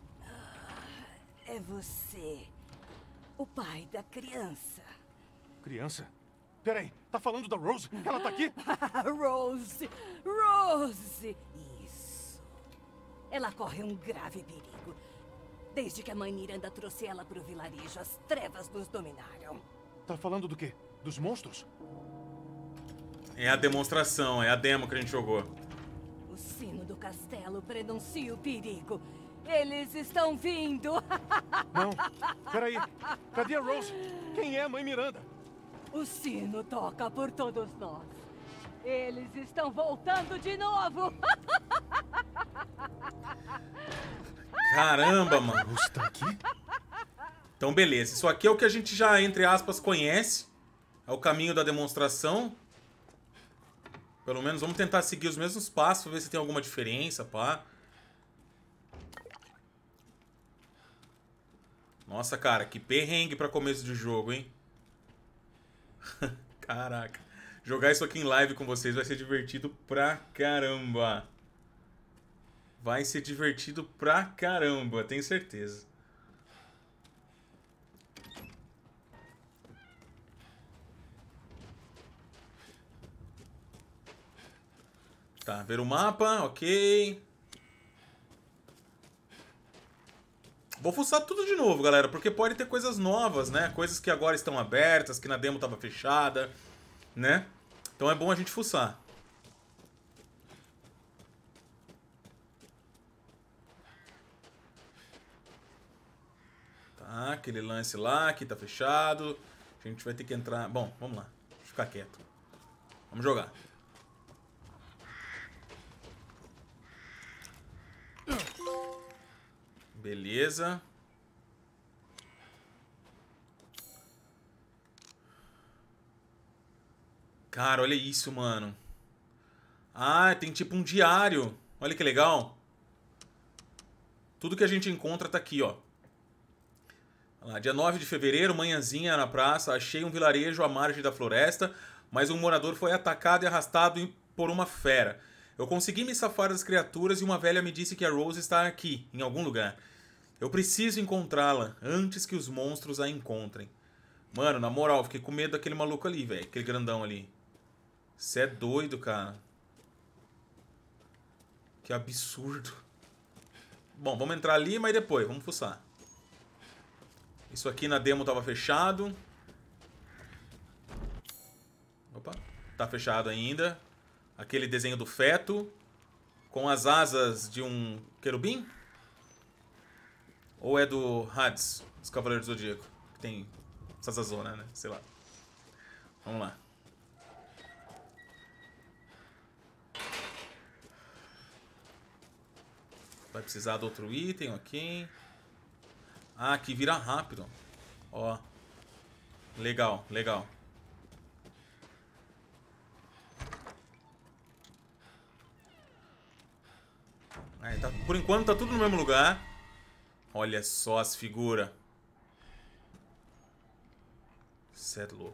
É você, o pai da criança. Criança? Peraí, tá falando da Rose? Ela tá aqui? Rose! Rose! Isso. Ela corre um grave perigo. Desde que a mãe Miranda trouxe ela pro vilarejo, as trevas nos dominaram. Tá falando do quê? Dos monstros? É a demonstração, é a demo que a gente jogou. O sino do castelo prenuncia o perigo. Eles estão vindo. Não. Peraí. Cadê a Rose? Quem é a mãe Miranda? O sino toca por todos nós. Eles estão voltando de novo. Caramba, mano. Rose tá aqui? Então, beleza. Isso aqui é o que a gente já, entre aspas, conhece. É o caminho da demonstração. Pelo menos vamos tentar seguir os mesmos passos, ver se tem alguma diferença, pá. Nossa, cara, que perrengue pra começo de jogo, hein? Caraca. Jogar isso aqui em live com vocês vai ser divertido pra caramba. Vai ser divertido pra caramba, tenho certeza. Tá, ver o mapa, ok. Vou fuçar tudo de novo, galera, porque pode ter coisas novas, né? Coisas que agora estão abertas, que na demo tava fechada, né? Então é bom a gente fuçar. Tá, aquele lance lá que tá fechado. A gente vai ter que entrar... Bom, vamos lá. Deixa eu ficar quieto. Vamos jogar. Beleza. Cara, olha isso, mano. Ah, tem tipo um diário. Olha que legal. Tudo que a gente encontra tá aqui, ó. Olha lá, dia nove de fevereiro, manhãzinha na praça, achei um vilarejo à margem da floresta, mas um morador foi atacado e arrastado por uma fera. Eu consegui me safar das criaturas e uma velha me disse que a Rose está aqui, em algum lugar. Eu preciso encontrá-la antes que os monstros a encontrem. Mano, na moral, fiquei com medo daquele maluco ali, velho. Aquele grandão ali. Você é doido, cara. Que absurdo. Bom, vamos entrar ali, mas depois, vamos fuçar. Isso aqui na demo tava fechado. Opa, tá fechado ainda. Aquele desenho do feto. Com as asas de um querubim? Ou é do Hades, dos Cavaleiros do Zodíaco? Que tem essas azonas, né? Sei lá. Vamos lá. Vai precisar de outro item, ok. Ah, aqui vira rápido. Ó. Legal, legal. Aí, tá, por enquanto tá tudo no mesmo lugar. Olha só as figuras. Cê é louco.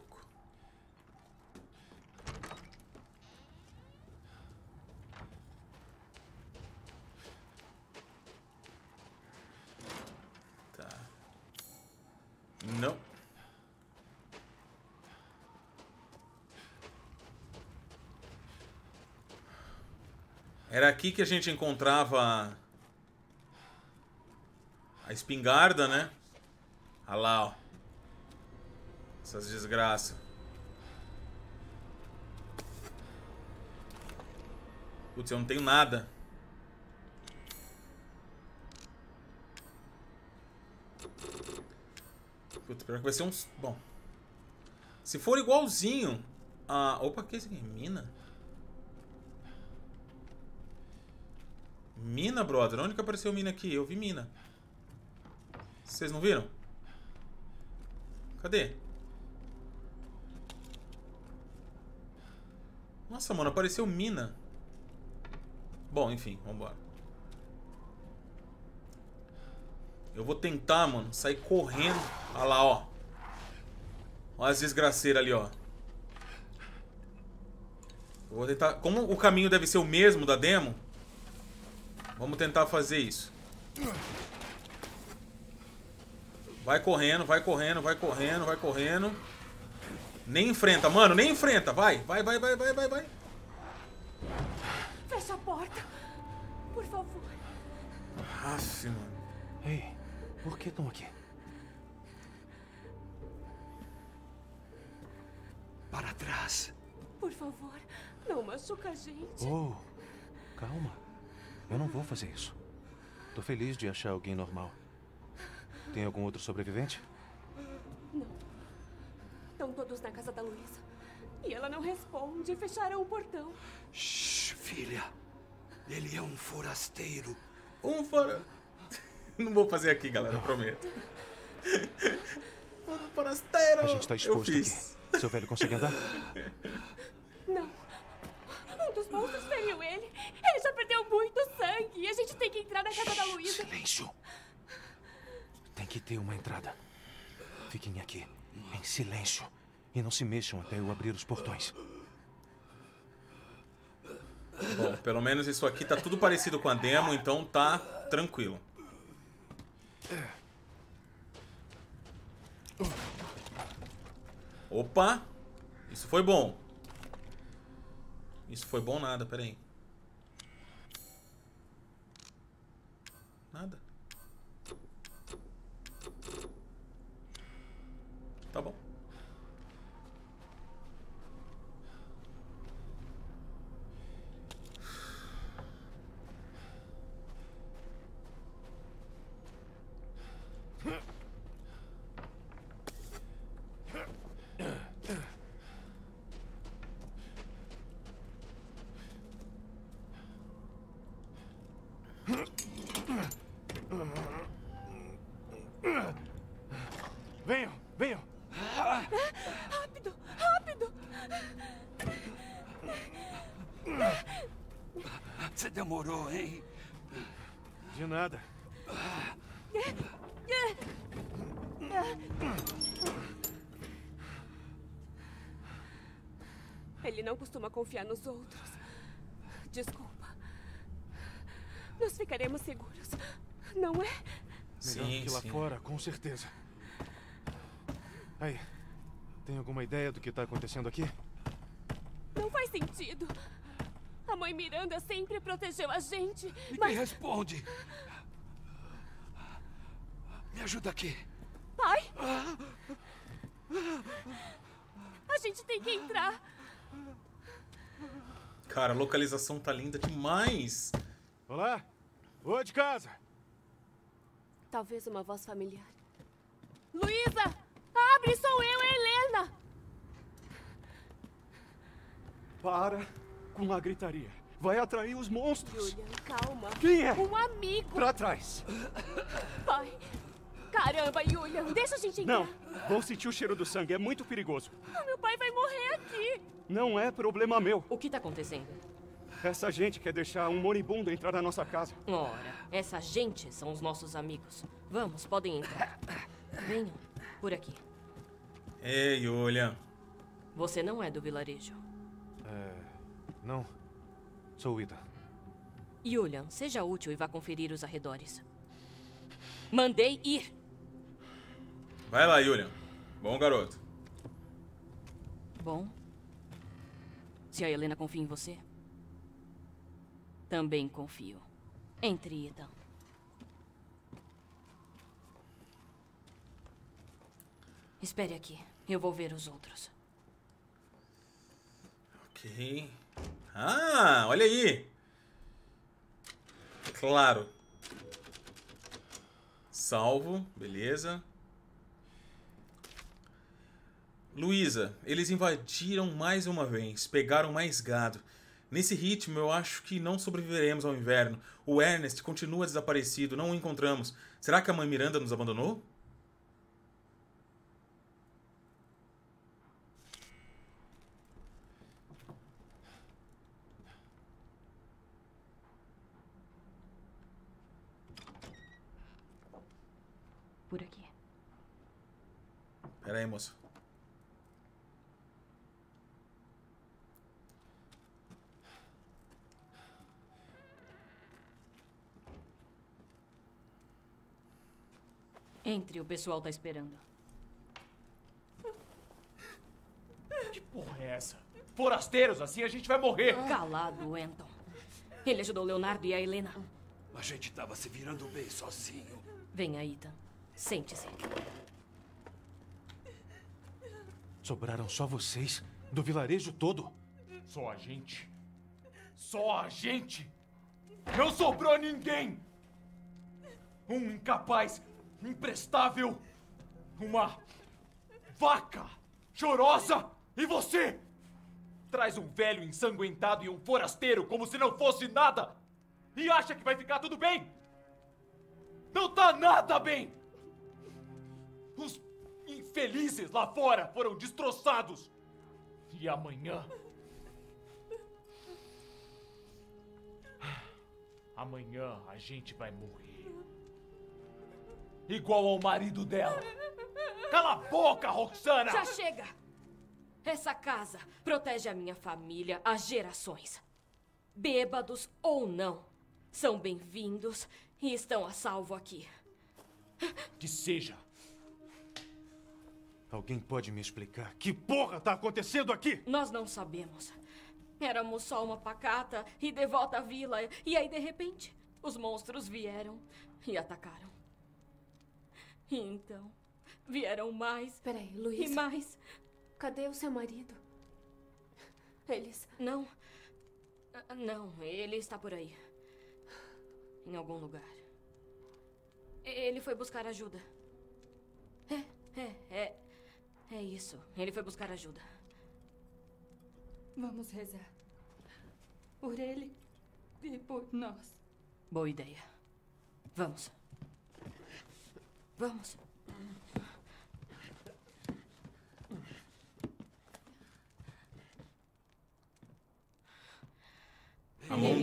Tá. Não. Era aqui que a gente encontrava a espingarda, né? Olha lá, ó. Essas desgraças. Putz, eu não tenho nada. Putz, pior que vai ser uns... Bom. Se for igualzinho... Ah, opa, que é isso aqui? Mina? Mina, brother? Onde que apareceu mina aqui? Eu vi mina. Vocês não viram? Cadê? Nossa, mano, apareceu mina. Bom, enfim, vambora. Eu vou tentar, mano, sair correndo. Olha lá, ó. Olha as desgraceiras ali, ó. Eu vou tentar... Como o caminho deve ser o mesmo da demo, vamos tentar fazer isso. Vai correndo, vai correndo, vai correndo, vai correndo. Nem enfrenta, mano, nem enfrenta. Vai, vai, vai, vai, vai, vai, vai. Fecha a porta. Por favor. Aff, mano. Ei, por que estão aqui? Para trás. Por favor, não machuca a gente. Oh, calma. Eu não vou fazer isso. Tô feliz de achar alguém normal. Tem algum outro sobrevivente? Não. Estão todos na casa da Luísa. E ela não responde. Fecharam o portão. Shh, filha. Ele é um forasteiro. Um fora... Não vou fazer aqui, galera, eu prometo. Um forasteiro. A gente tá exposto aqui. Seu velho consegue andar? Não. Um dos monstros feriu ele. Ele já perdeu muito sangue. E a gente tem que entrar na casa da Luísa. Silêncio. Tem que ter uma entrada. Fiquem aqui, em silêncio. E não se mexam até eu abrir os portões. Bom, pelo menos isso aqui tá tudo parecido com a demo, então tá tranquilo. Opa! Isso foi bom. Isso foi bom nada, peraí. Nada. Tá bom. Venham, venham. Rápido, rápido. Você demorou, hein? De nada. Ele não costuma confiar nos outros. Desculpa. Nós ficaremos seguros, não é? Melhor Sim, que lá sim. fora, com certeza. Aí, tem alguma ideia do que tá acontecendo aqui? Não faz sentido. A mãe Miranda sempre protegeu a gente, Me mas... responde. Me ajuda aqui. Pai? A gente tem que entrar. Cara, a localização tá linda demais. Olá? Ô, de casa! Talvez uma voz familiar. Luísa! Abre, sou eu, a Helena! Para com a gritaria. Vai atrair os monstros. Julian, calma. Quem é? Um amigo. Pra trás. Pai. Caramba, Julian, deixa a gente entrar. Não, vão sentir o cheiro do sangue. É muito perigoso. Ah, meu pai vai morrer aqui. Não é problema meu. O que tá acontecendo? Essa gente quer deixar um moribundo entrar na nossa casa. Ora, essa gente são os nossos amigos. Vamos, podem entrar. Venham, por aqui. Ei, Julian. Você não é do vilarejo. É... Não. Sou o Ethan. Julian, seja útil e vá conferir os arredores. Mandei ir. Vai lá, Julian. Bom garoto. Bom. Se a Helena confia em você, também confio. Entre, Ethan. Espere aqui. Eu vou ver os outros. Ok. Ah, olha aí. Claro. Salvo, beleza. Luísa, eles invadiram mais uma vez, pegaram mais gado. Nesse ritmo, eu acho que não sobreviveremos ao inverno. O Ernest continua desaparecido, não o encontramos. Será que a mãe Miranda nos abandonou? Por aqui. Pera aí, moço. Entre, o pessoal tá esperando. Que porra é essa? Forasteiros, assim a gente vai morrer. Calado, Anton. Ele ajudou o Leonardo e a Helena. A gente tava se virando bem sozinho. Venha, Ethan. Sente-se. Sobraram só vocês? Do vilarejo todo? Só a gente. Só a gente. Não sobrou ninguém. Um incapaz, imprestável, uma vaca chorosa. E você? Traz um velho ensanguentado e um forasteiro como se não fosse nada. E acha que vai ficar tudo bem? Não tá nada bem. Os infelizes lá fora foram destroçados. E amanhã... Amanhã a gente vai morrer. Igual ao marido dela. Cala a boca, Roxana! Já chega! Essa casa protege a minha família há gerações. Bêbados ou não, são bem-vindos e estão a salvo aqui. Que seja. Alguém pode me explicar que porra tá acontecendo aqui? Nós não sabemos. Éramos só uma pacata e devota vila. E aí, de repente, os monstros vieram e atacaram. E então, vieram mais. Peraí, Luísa. E mais. Cadê o seu marido? Eles... Não. Não, ele está por aí. Em algum lugar. Ele foi buscar ajuda. É, é, é. É isso. Ele foi buscar ajuda. Vamos rezar. Por ele e por nós. Boa ideia. Vamos. Vamos.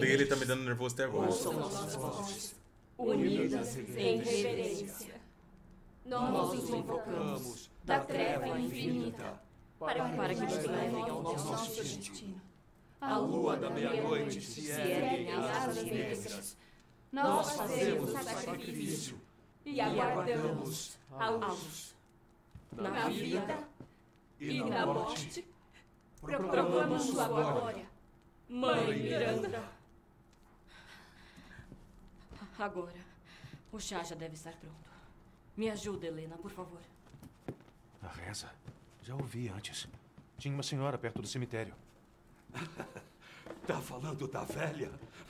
dele tá me dando nervoso até agora. Ouçam nossas vozes, unidas em reverência. Nós os invocamos da treva infinita, para, para que nos levem ao nosso destino. A lua da meia-noite se ergue em asas negras. Nós fazemos o sacrifício e aguardamos a luz. Na vida e na morte, proclamamos sua glória, Mãe Miranda. Agora, o chá já deve estar pronto. Me ajuda, Helena, por favor. A reza? Já ouvi antes. Tinha uma senhora perto do cemitério. Tá falando da velha?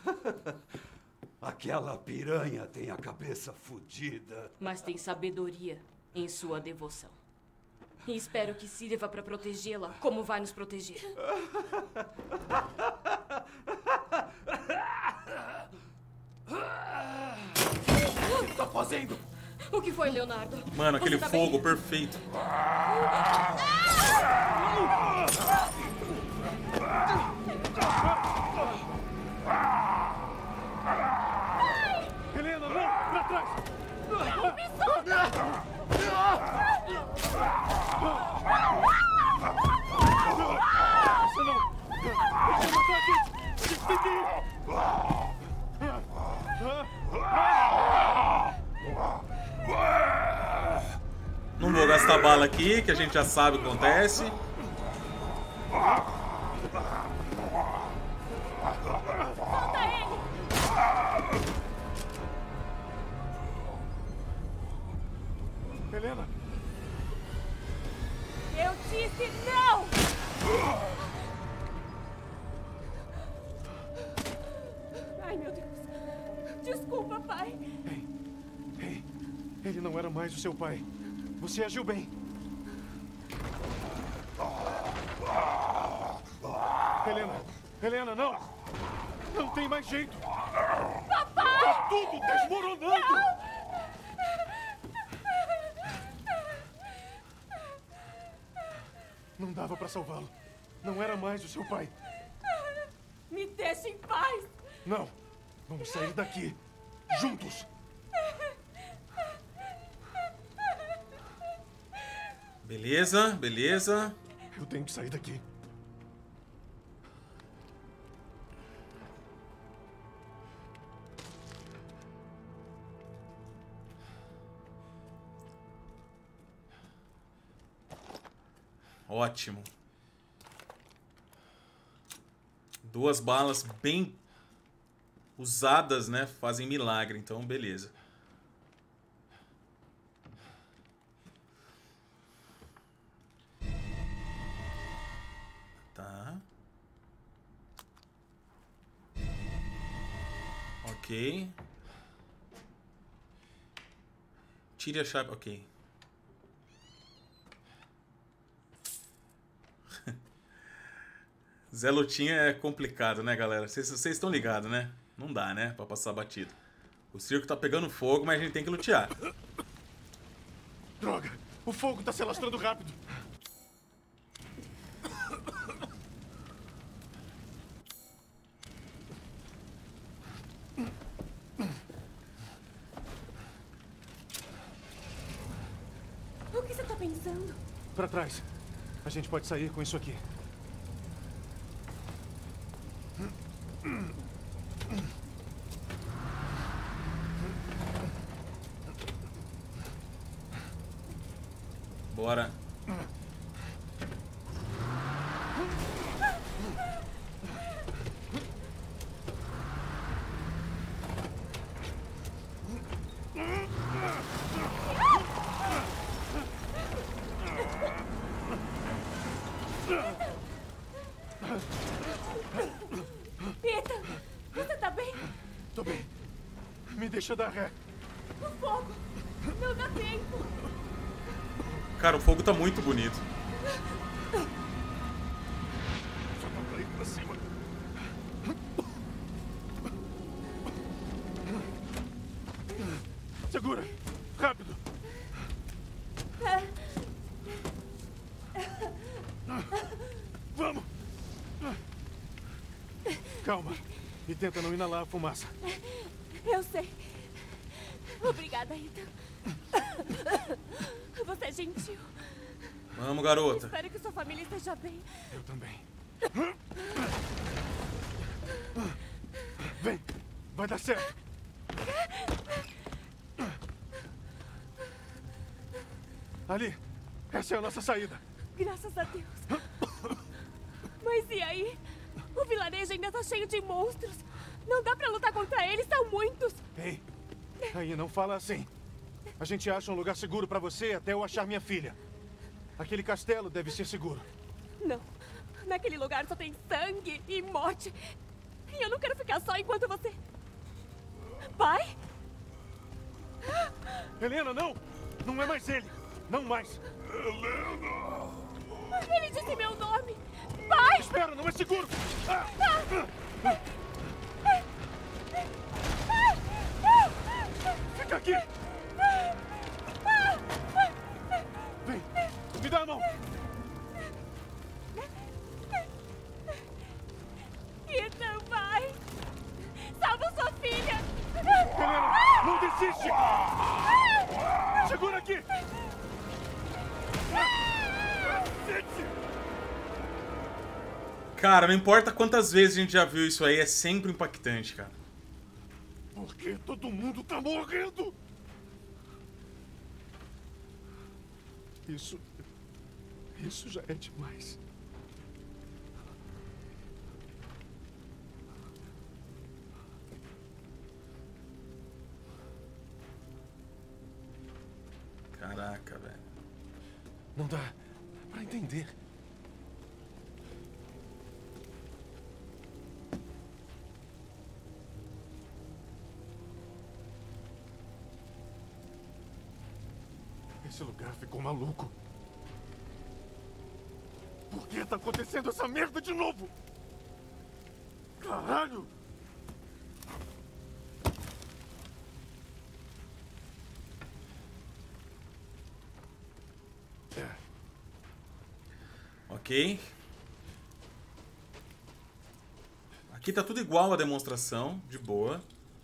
Aquela piranha tem a cabeça fodida. Mas tem sabedoria em sua devoção. E espero que sirva para protegê-la como vai nos proteger. O que tá fazendo? O que foi, Leonardo? Mano, aquele tá fogo bem? perfeito. Helena, não! Pra trás! Não, me solta! Você não! Você não tá aqui! A gente tem que ir! Não vou gastar bala aqui, que a gente já sabe o que acontece. Solta ele! Helena! Eu disse não! Ai, meu Deus. Desculpa, pai. Ei, ei, ele não era mais o seu pai. Você agiu bem. Helena, Helena, não! Não tem mais jeito! Papai! Tá tudo desmoronando! Não! Não dava pra salvá-lo. Não era mais o seu pai. Me deixa em paz! Não. Vamos sair daqui. Juntos. Beleza, beleza. Eu tenho que sair daqui. Ótimo. Duas balas bem usadas, né? Fazem milagre, então beleza. Tá. Ok. Tire a chave. Ok. Zé Lutinha é complicado, né, galera? Vocês estão ligados, né? Não dá, né? Pra passar batido. O circo tá pegando fogo, mas a gente tem que lutear. Droga! O fogo tá se alastrando rápido. O que você tá pensando? Pra trás. A gente pode sair com isso aqui. Bora. Ethan, você tá bem? Tô bem. Me deixa dar ré. O fogo! Não dá tempo! Cara, o fogo tá muito bonito. Só dá pra ir pra cima. Segura! Rápido! Vamos! Calma. E tenta não inalar a fumaça. Eu sei. Obrigada, Ethan. Você é gentil. Vamos, garota. Espero que sua família esteja bem. Eu também. Vem, vai dar certo. Ali, essa é a nossa saída. Graças a Deus. Mas e aí? O vilarejo ainda tá cheio de monstros. Não dá pra lutar contra eles, são muitos. Ei, aí não fala assim. A gente acha um lugar seguro pra você até eu achar minha filha. Aquele castelo deve ser seguro. Não. Naquele lugar só tem sangue e morte. E eu não quero ficar só enquanto você... Pai? Helena, não! Não é mais ele! Não mais! Helena! Ele disse meu nome! Pai! Espera, não é seguro! Ah! Fica aqui! Vem! Me dá a mão! Ethan, vai! Salva sua filha! Helena, não desiste! Segura aqui! Cara, não importa quantas vezes a gente já viu isso aí, é sempre impactante, cara. Por que todo mundo tá morrendo? Isso... Isso já é demais. Caraca, velho. Não dá pra entender. Esse lugar ficou maluco. Por que tá acontecendo essa merda de novo? Caralho! É. Ok. Aqui tá tudo igual a demonstração, de boa.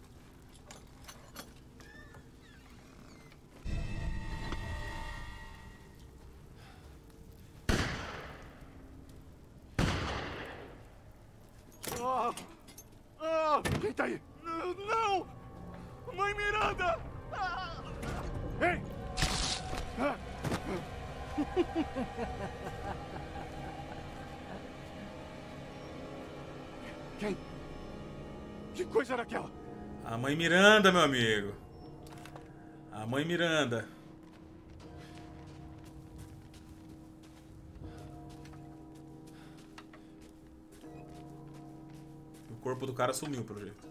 Ah! Ah! Quem tá aí? Não! Mãe Miranda! Ah! Ei! Ah! Quem? Que coisa era aquela? A mãe Miranda, meu amigo. A mãe Miranda. O corpo do cara sumiu, pelo jeito.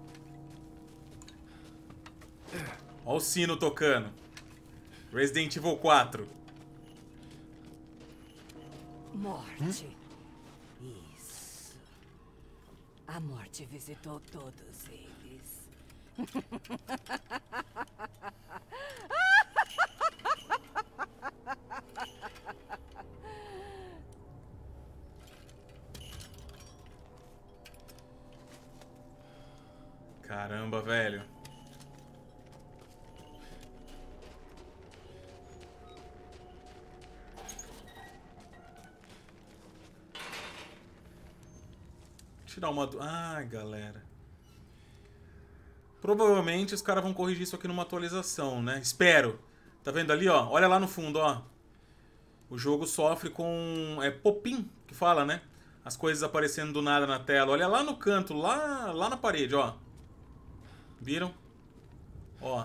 Olha o sino tocando. Resident Evil quatro. Morte. Hum? Isso. A morte visitou todos eles. Caramba, velho. Tirar uma... Ai, galera. Provavelmente os caras vão corrigir isso aqui numa atualização, né? Espero. Tá vendo ali, ó? Olha lá no fundo, ó. O jogo sofre com... É pop-in que fala, né? As coisas aparecendo do nada na tela. Olha lá no canto, lá, lá na parede, ó. Viram? Ó.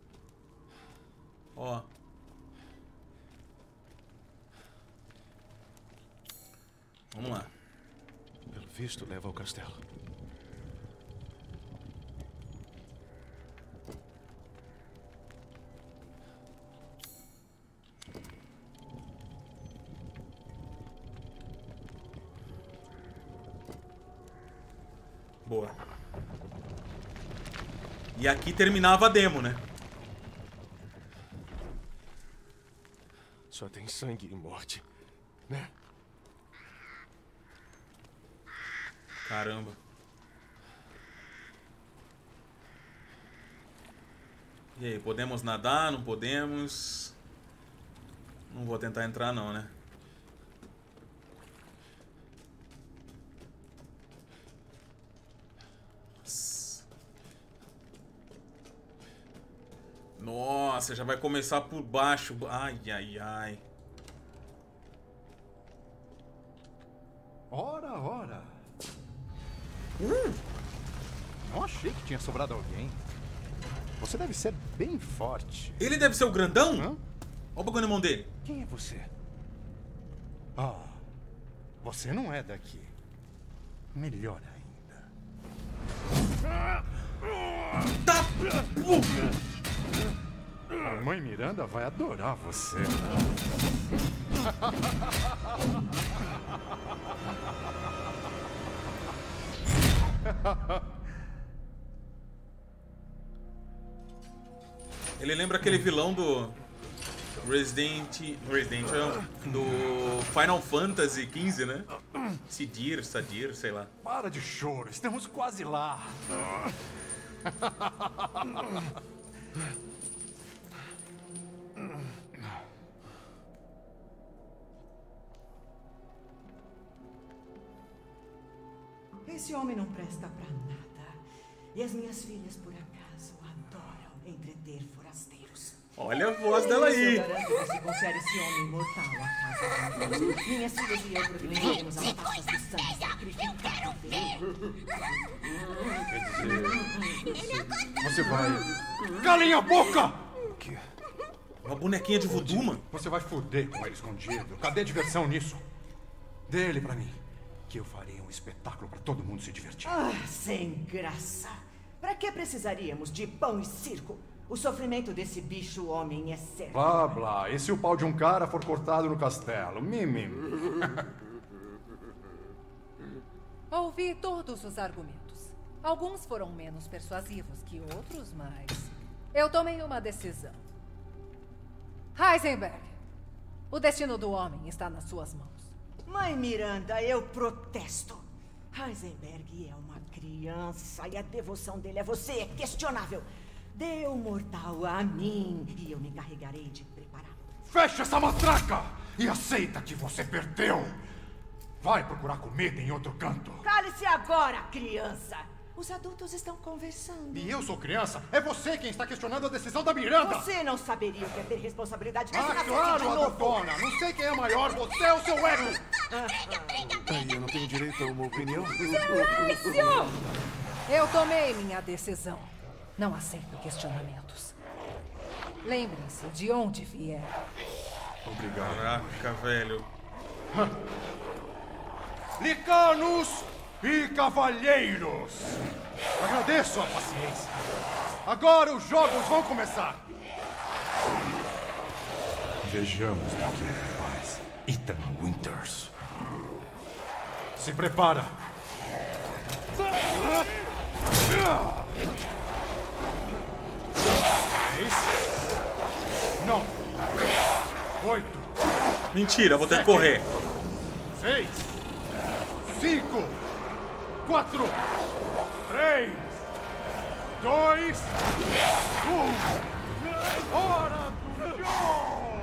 Ó. Vamos lá. Pelo visto, leva ao castelo. Boa. E aqui terminava a demo, né? Só tem sangue e morte, né? Caramba. E aí, podemos nadar? Não podemos? Não vou tentar entrar não, né? Nossa, já vai começar por baixo. Ai, ai, ai. Ora, ora. Hum. Não achei que tinha sobrado alguém. Você deve ser bem forte. Ele deve ser o grandão? Hã? Olha o bagulho na mão dele. Quem é você? Ah, você não é daqui. Melhor ainda. Tá. A mãe Miranda vai adorar você. Ele lembra aquele vilão do Resident, Resident do Final Fantasy quinze, né? Sidir, Sadir, sei lá. Para de choro, estamos quase lá. Esse homem não presta pra nada. E as minhas filhas, por acaso, adoram entreter forasteiros. Olha a voz dela aí. Eu garanto que se confere esse homem mortal à casa de Deus, minhas filhas e eu privilegiaremos as taças de sangue sacrificado dele. Quer dizer, você vai... Calem a boca! O quê? Uma bonequinha de voodoo, mano? Você vai foder com ele escondido. Cadê a diversão nisso? Dê ele pra mim, que eu farei um espetáculo pra todo mundo se divertir. Ah, sem graça. Pra que precisaríamos de pão e circo? O sofrimento desse bicho homem é certo. Blá, blá. E se o pau de um cara for cortado no castelo? Mimim. Ouvi todos os argumentos. Alguns foram menos persuasivos que outros, mas... eu tomei uma decisão. Heisenberg, o destino do homem está nas suas mãos. Mãe Miranda, eu protesto. Heisenberg é uma criança e a devoção dele a você é questionável. Dê o mortal a mim e eu me encarregarei de prepará-lo. Fecha essa matraca e aceita que você perdeu. Vai procurar comida em outro canto. Cale-se agora, criança. Os adultos estão conversando. E eu sou criança? É você quem está questionando a decisão da Miranda. Você não saberia o que é ter responsabilidade. Ah, claro, adultona. Não sei quem é maior, você ou seu ego. Aí, eu não tenho direito a uma opinião? Silêncio! Eu tomei minha decisão. Não aceito questionamentos. Lembrem-se de onde vieram. Obrigado. Caraca, velho. Licanos e cavalheiros. Agradeço a paciência. Agora os jogos vão começar. Vejamos daqui, rapaz. Ethan Winters. Se prepara. Não. Oito. Mentira, vou ter que correr. Seis. Cinco. Quatro. Três. Dois. Um. Hora do show!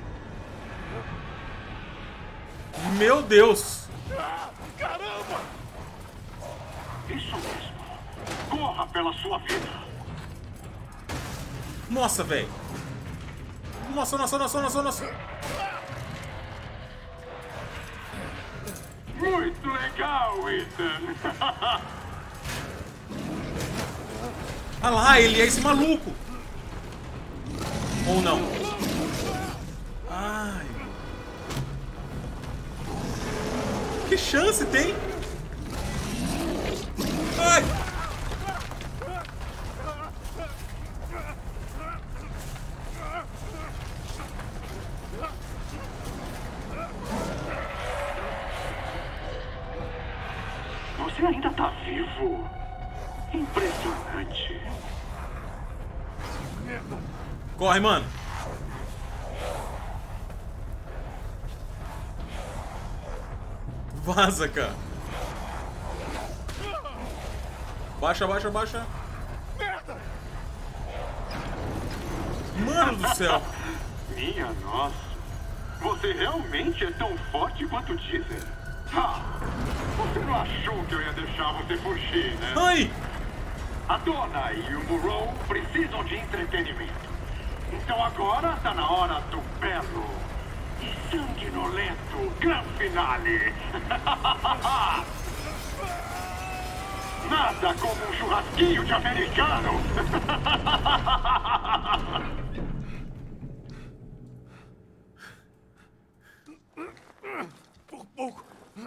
Meu Deus. Caramba! Isso mesmo. Corra pela sua vida. Nossa, velho. Nossa, nossa, nossa, nossa, nossa. Muito legal, Ethan. Ah lá, ele é esse maluco. Ou não? Ai. Que chance tem? Ai. Você ainda tá vivo. Impressionante. Corre, mano. Vaza, cara. Baixa, baixa, baixa. Mano do céu. Minha nossa. Você realmente é tão forte quanto dizem. Ah, você não achou que eu ia deixar você fugir, né? Ai! A dona e o Moreau precisam de entretenimento. Então agora tá na hora do belo e sanguinolento grande finale. Nada como um churrasquinho de americano. Por pouco.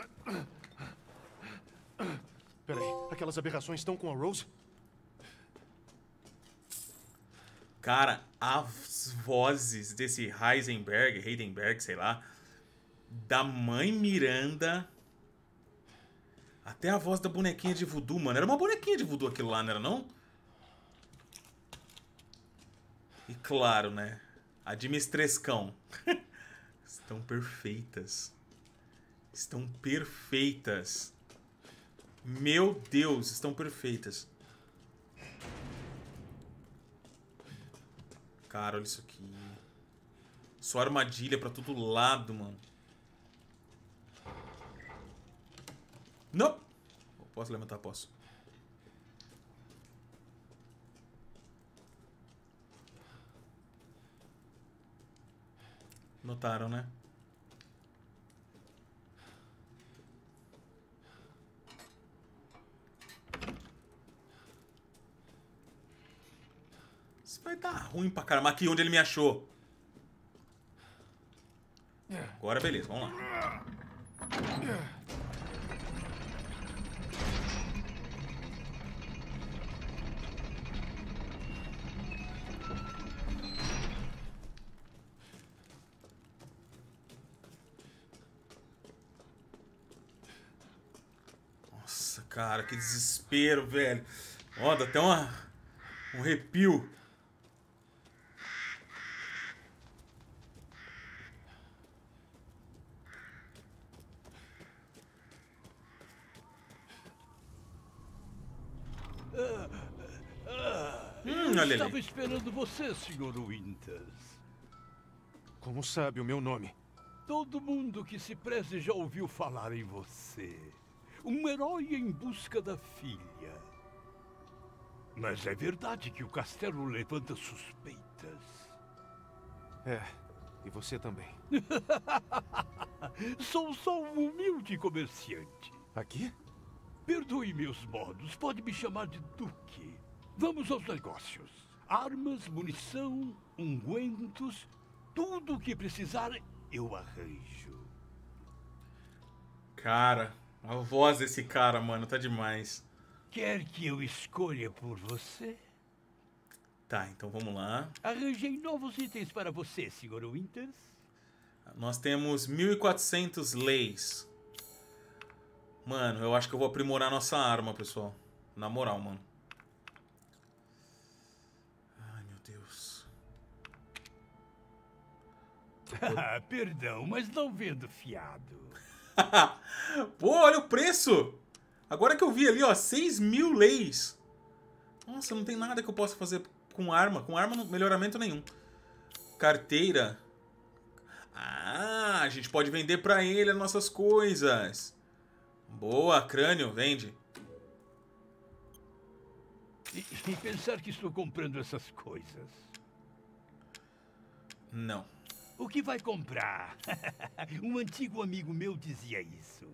Peraí, aquelas aberrações estão com a Rose? Cara, as vozes desse Heisenberg, Heidenberg, sei lá, da mãe Miranda, até a voz da bonequinha de voodoo, mano. Era uma bonequinha de voodoo aquilo lá, não era não? E claro, né? A de Mestrescão. Estão perfeitas. Estão perfeitas. Meu Deus, estão perfeitas. Cara, olha isso aqui. Só armadilha pra todo lado, mano. Não! Posso levantar? Posso. Notaram, né? Isso vai dar ruim pra caramba. Aqui onde ele me achou. Agora beleza, vamos lá. Nossa, cara, que desespero, velho. Ó, dá até uma, um arrepio. Hum, olha Estava ali. esperando você, senhor Winters. Como sabe o meu nome? Todo mundo que se preze já ouviu falar em você. Um herói em busca da filha. Mas é verdade que o castelo levanta suspeitas. É, e você também. Sou só um humilde comerciante. Aqui? Perdoe meus modos, pode me chamar de Duque. Vamos aos negócios. Armas, munição, ungüentos, tudo o que precisar eu arranjo. Cara, a voz desse cara, mano, tá demais. Quer que eu escolha por você? Tá, então vamos lá. Arranjei novos itens para você, senhor Winters. Nós temos mil e quatrocentos leis. Mano, eu acho que eu vou aprimorar nossa arma, pessoal. Na moral, mano. Ai, meu Deus. Ah, perdão, mas não vendo fiado. Pô, olha o preço! Agora que eu vi ali, ó, seis mil leis. Nossa, não tem nada que eu possa fazer com arma. Com arma, melhoramento nenhum. Carteira. Ah, a gente pode vender pra ele as nossas coisas. Boa, crânio, vende. E, e pensar que estou comprando essas coisas. Não. O que vai comprar? Um antigo amigo meu dizia isso.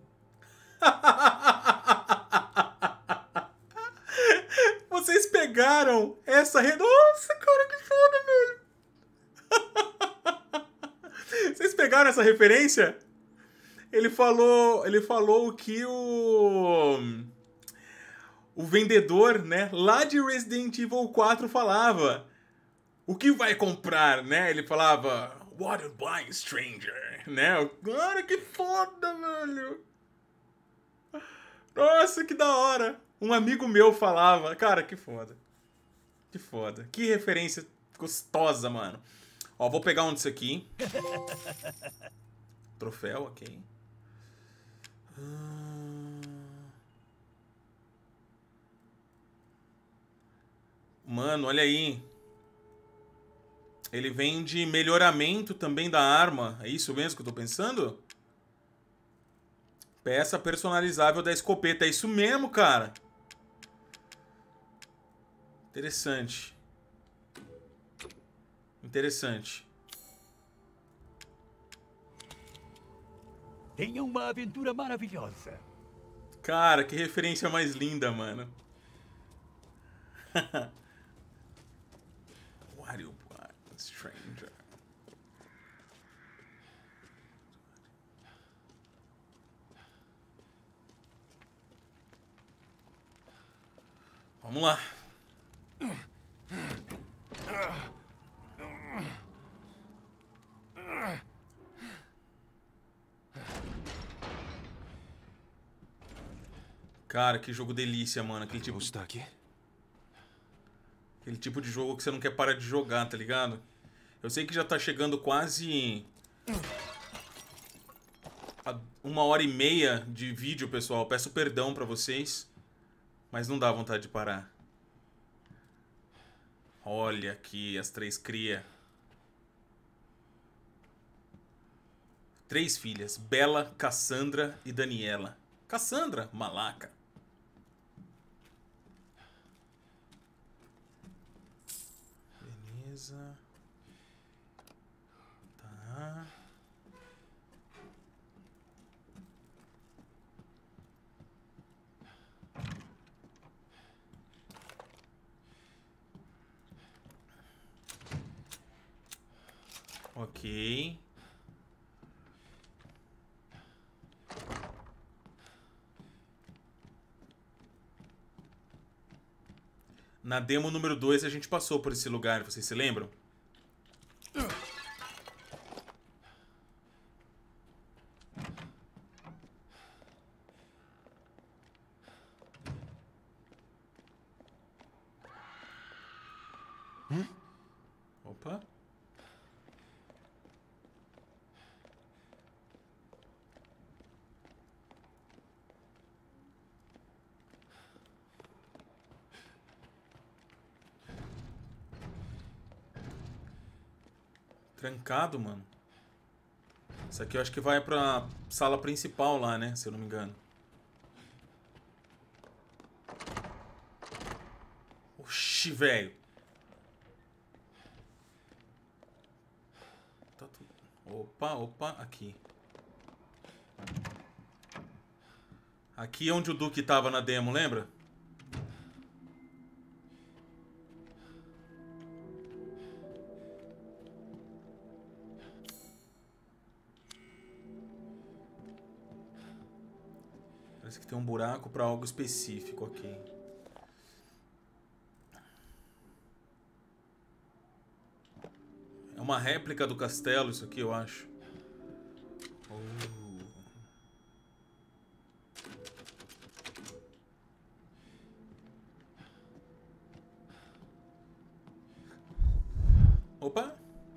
Vocês pegaram essa... Re... Nossa, cara, que foda, velho. Vocês pegaram essa referência? Ele falou, ele falou que o... O vendedor, né, lá de Resident Evil quatro falava. O que vai comprar, né? Ele falava... What you buy, stranger? Né? Cara, que foda, velho. Nossa, que da hora. Um amigo meu falava. Cara, que foda. Que foda. Que referência gostosa, mano. Ó, vou pegar um disso aqui. Troféu, ok. Mano, olha aí. Ele vende melhoramento também da arma. É isso mesmo que eu tô pensando? Peça personalizável da escopeta. É isso mesmo, cara. Interessante. Interessante. Tenha uma aventura maravilhosa. Cara, que referência mais linda, mano. What do you want, stranger? Vamos lá. Cara, que jogo delícia, mano. Aquele tipo... Está aqui? Aquele tipo de jogo que você não quer parar de jogar, tá ligado? Eu sei que já tá chegando quase... a uma hora e meia de vídeo, pessoal. Peço perdão pra vocês. Mas não dá vontade de parar. Olha aqui as três cria. Três filhas. Bella, Cassandra e Daniela. Cassandra, malaca. Beleza. Tá. Ok. Na demo número dois a gente passou por esse lugar, vocês se lembram? Hum? Opa. Trancado, mano. Isso aqui eu acho que vai pra sala principal lá, né? Se eu não me engano. Oxi, velho. Tá tudo... Opa, opa, aqui. Aqui é onde o Duque tava na demo, lembra? Parece que tem um buraco pra algo específico aqui. É uma réplica do castelo isso aqui, eu acho. Oh. Opa!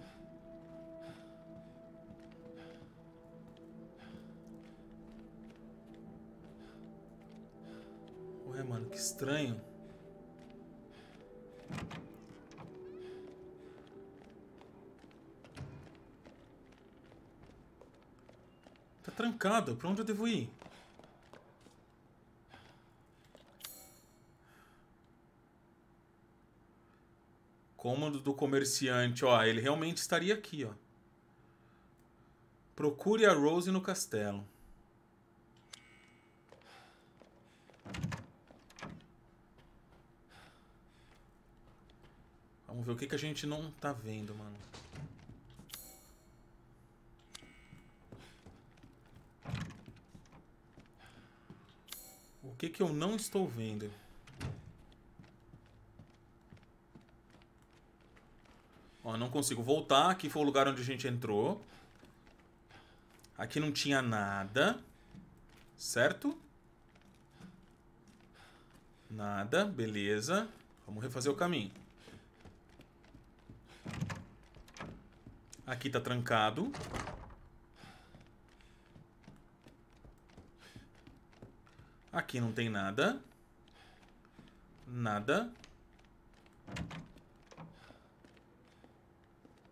Ué, mano, que estranho. Tá trancado. Pra onde eu devo ir? Cômodo do comerciante. Ó, ele realmente estaria aqui, ó. Procure a Rose no castelo. Vamos ver o que, que a gente não tá vendo, mano. O que, que eu não estou vendo? Ó, não consigo voltar. Aqui foi o lugar onde a gente entrou. Aqui não tinha nada. Certo? Nada, beleza. Vamos refazer o caminho. Aqui tá trancado. Aqui não tem nada. Nada.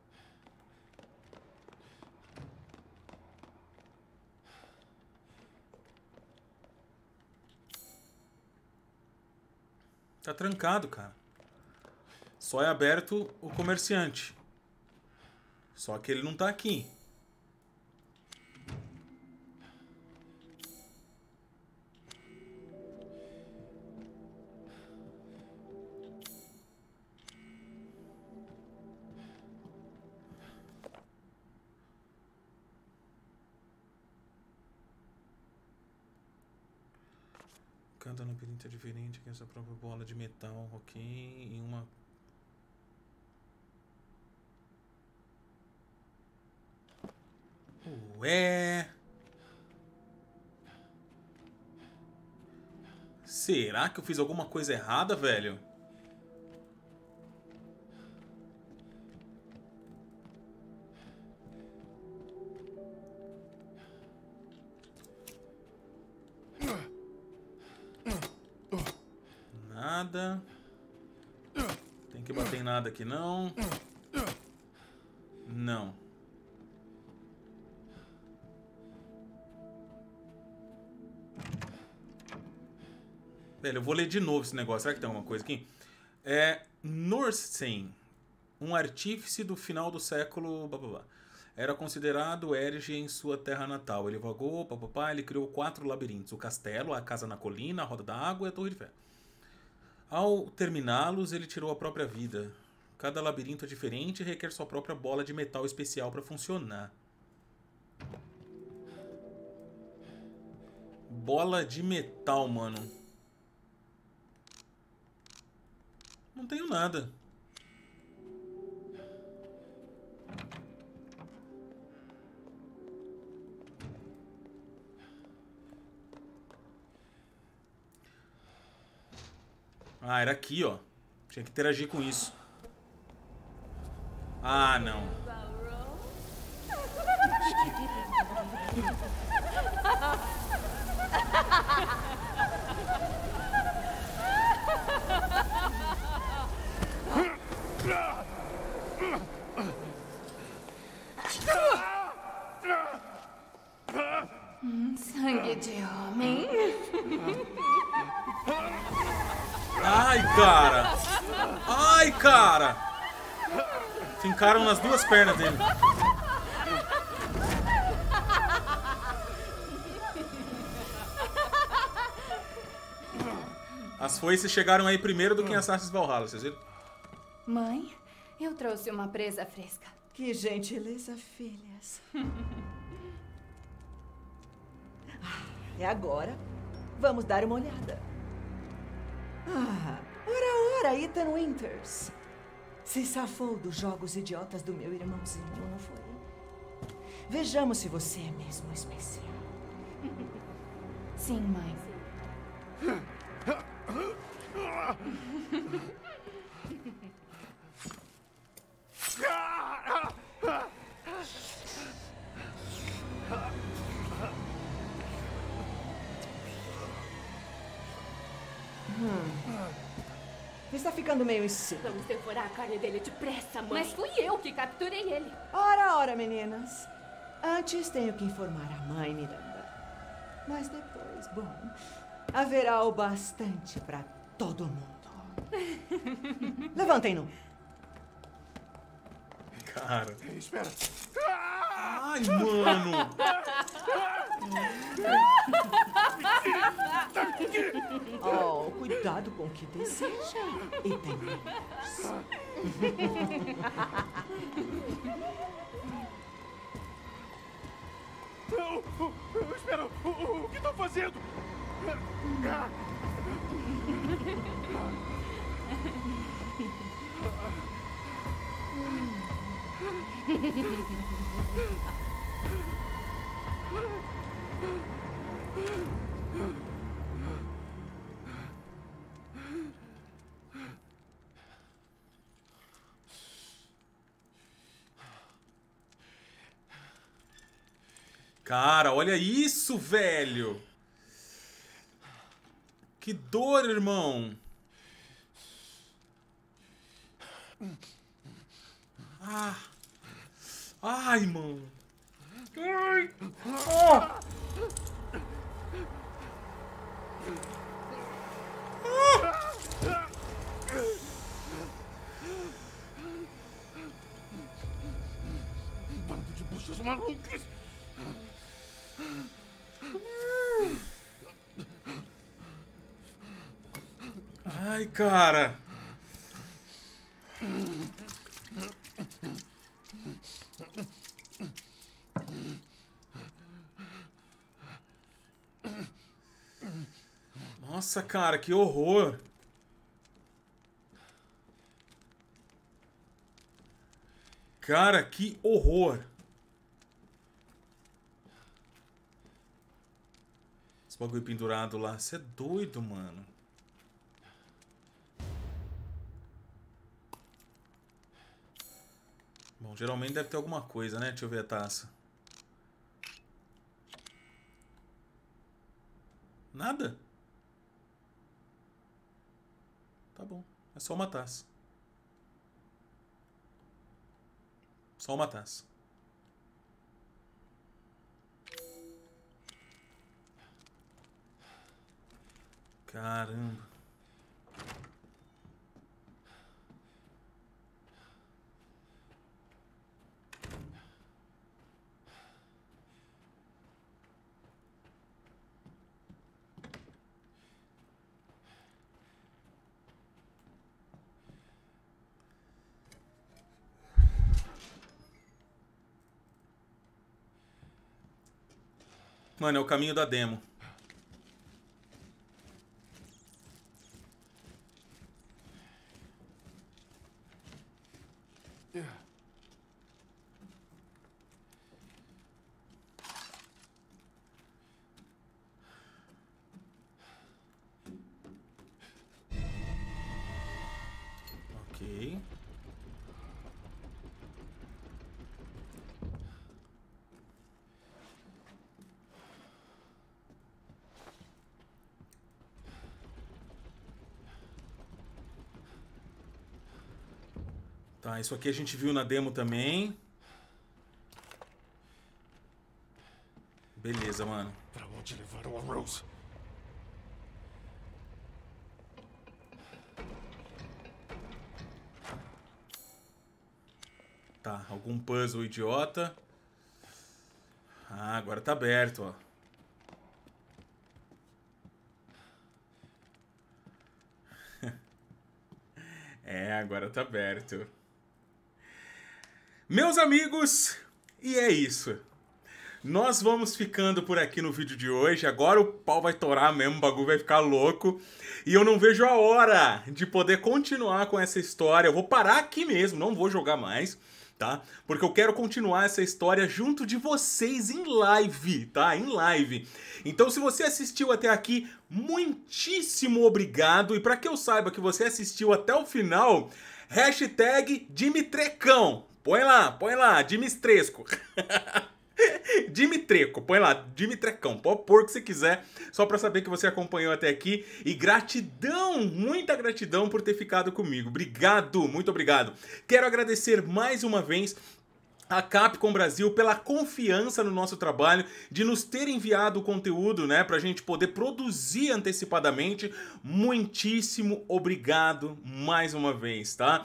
Tá trancado, cara. Só é aberto o comerciante. Só que ele não tá aqui. Cada labirinto é diferente, que essa própria bola de metal, ok, em uma... Ué... Será que eu fiz alguma coisa errada, velho? Nada. Tem que bater em nada aqui, não. Não. Velho, eu vou ler de novo esse negócio. Será que tem alguma coisa aqui? É... Norstein, um artífice do final do século... Blá, blá, blá. Era considerado Erge em sua terra natal. Ele vagou, papapá, ele criou quatro labirintos. O castelo, a casa na colina, a roda da água e a torre de ferro. Ao terminá-los, ele tirou a própria vida. Cada labirinto é diferente e requer sua própria bola de metal especial para funcionar. Bola de metal, mano. Não tenho nada. Ah, era aqui, ó. Tinha que interagir com isso. Ah, não. Hum, sangue de homem. Ai, cara! Ai, cara! Fincaram nas duas pernas dele. As foices chegaram aí primeiro do que em Assassin's Valhalla, vocês viram? Mãe, eu trouxe uma presa fresca. Que gentileza, filhas. É agora. Vamos dar uma olhada. Ah, ora, ora, Ethan Winters. Se safou dos jogos idiotas do meu irmãozinho, não foi? Vejamos se você é mesmo especial. Sim, mãe. Hum. Está ficando meio insípido. Vamos devorar a carne dele depressa, mãe. Mas fui eu que capturei ele. Ora, ora, meninas. Antes tenho que informar a mãe, Miranda. Mas depois, bom, haverá o bastante para todo mundo. Levantem-no. Cara. Espera. Ai, mano. Oh, cuidado com o que deseja. E tem menos. Não, espera, o, o, o que estou fazendo? Cara, olha isso, velho. Que dor, irmão. Ah. Ai, mano. Ai. Oh. Ah. Ai, cara. Nossa, cara, que horror. Cara, que horror. Esse bagulho pendurado lá. Você é doido, mano. Bom, geralmente deve ter alguma coisa, né? Deixa eu ver a taça. Nada? Tá bom. É só uma taça. Só uma taça. Caramba. Mano, é o caminho da demo. Ok. Tá, isso aqui a gente viu na demo também. Beleza, mano. Pra onde levaram a Rose? Tá, algum puzzle idiota. Ah, agora tá aberto, ó. É, agora tá aberto. Meus amigos, e é isso. Nós vamos ficando por aqui no vídeo de hoje. Agora o pau vai torar mesmo, o bagulho vai ficar louco. E eu não vejo a hora de poder continuar com essa história. Eu vou parar aqui mesmo, não vou jogar mais, tá? Porque eu quero continuar essa história junto de vocês em live, tá? Em live. Então, se você assistiu até aqui, muitíssimo obrigado. E para que eu saiba que você assistiu até o final, hashtag Dimitrecão. Põe lá, põe lá, Dimistresco. Dimitreco, põe lá, Dimitrecão. Pode pôr o que você quiser, só pra saber que você acompanhou até aqui. E gratidão, muita gratidão por ter ficado comigo. Obrigado, muito obrigado. Quero agradecer mais uma vez a Capcom Brasil pela confiança no nosso trabalho, de nos ter enviado o conteúdo, né, pra gente poder produzir antecipadamente. Muitíssimo obrigado mais uma vez, tá?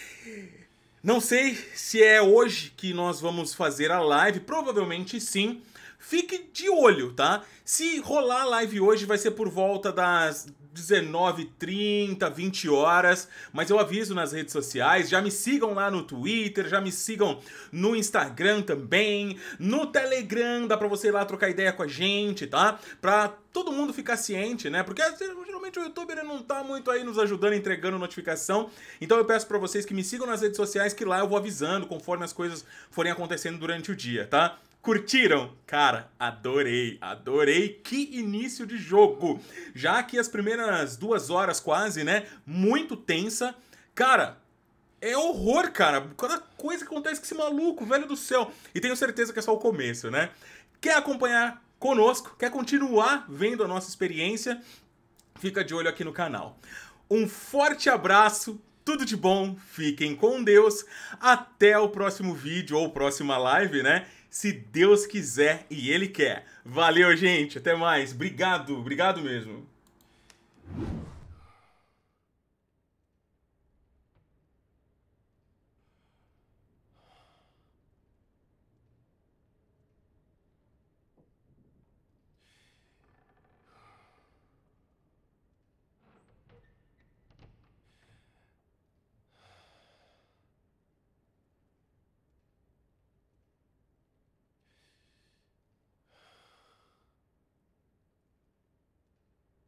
Não sei se é hoje que nós vamos fazer a live, provavelmente sim. Fique de olho, tá? Se rolar a live hoje vai ser por volta das dezenove e trinta, vinte horas, mas eu aviso nas redes sociais, já me sigam lá no Twitter, já me sigam no Instagram também, no Telegram, dá pra você ir lá trocar ideia com a gente, tá? Pra todo mundo ficar ciente, né? Porque geralmente o YouTuber não tá muito aí nos ajudando, entregando notificação, então eu peço pra vocês que me sigam nas redes sociais, que lá eu vou avisando conforme as coisas forem acontecendo durante o dia, tá? Curtiram? Cara, adorei, adorei, que início de jogo. Já que as primeiras duas horas quase, né, muito tensa. Cara, é horror, cara. Cada coisa que acontece com esse maluco, velho do céu. E tenho certeza que é só o começo, né? Quer acompanhar conosco? Quer continuar vendo a nossa experiência? Fica de olho aqui no canal. Um forte abraço. Tudo de bom, fiquem com Deus, até o próximo vídeo ou próxima live, né? Se Deus quiser e Ele quer. Valeu, gente, até mais, obrigado, obrigado mesmo.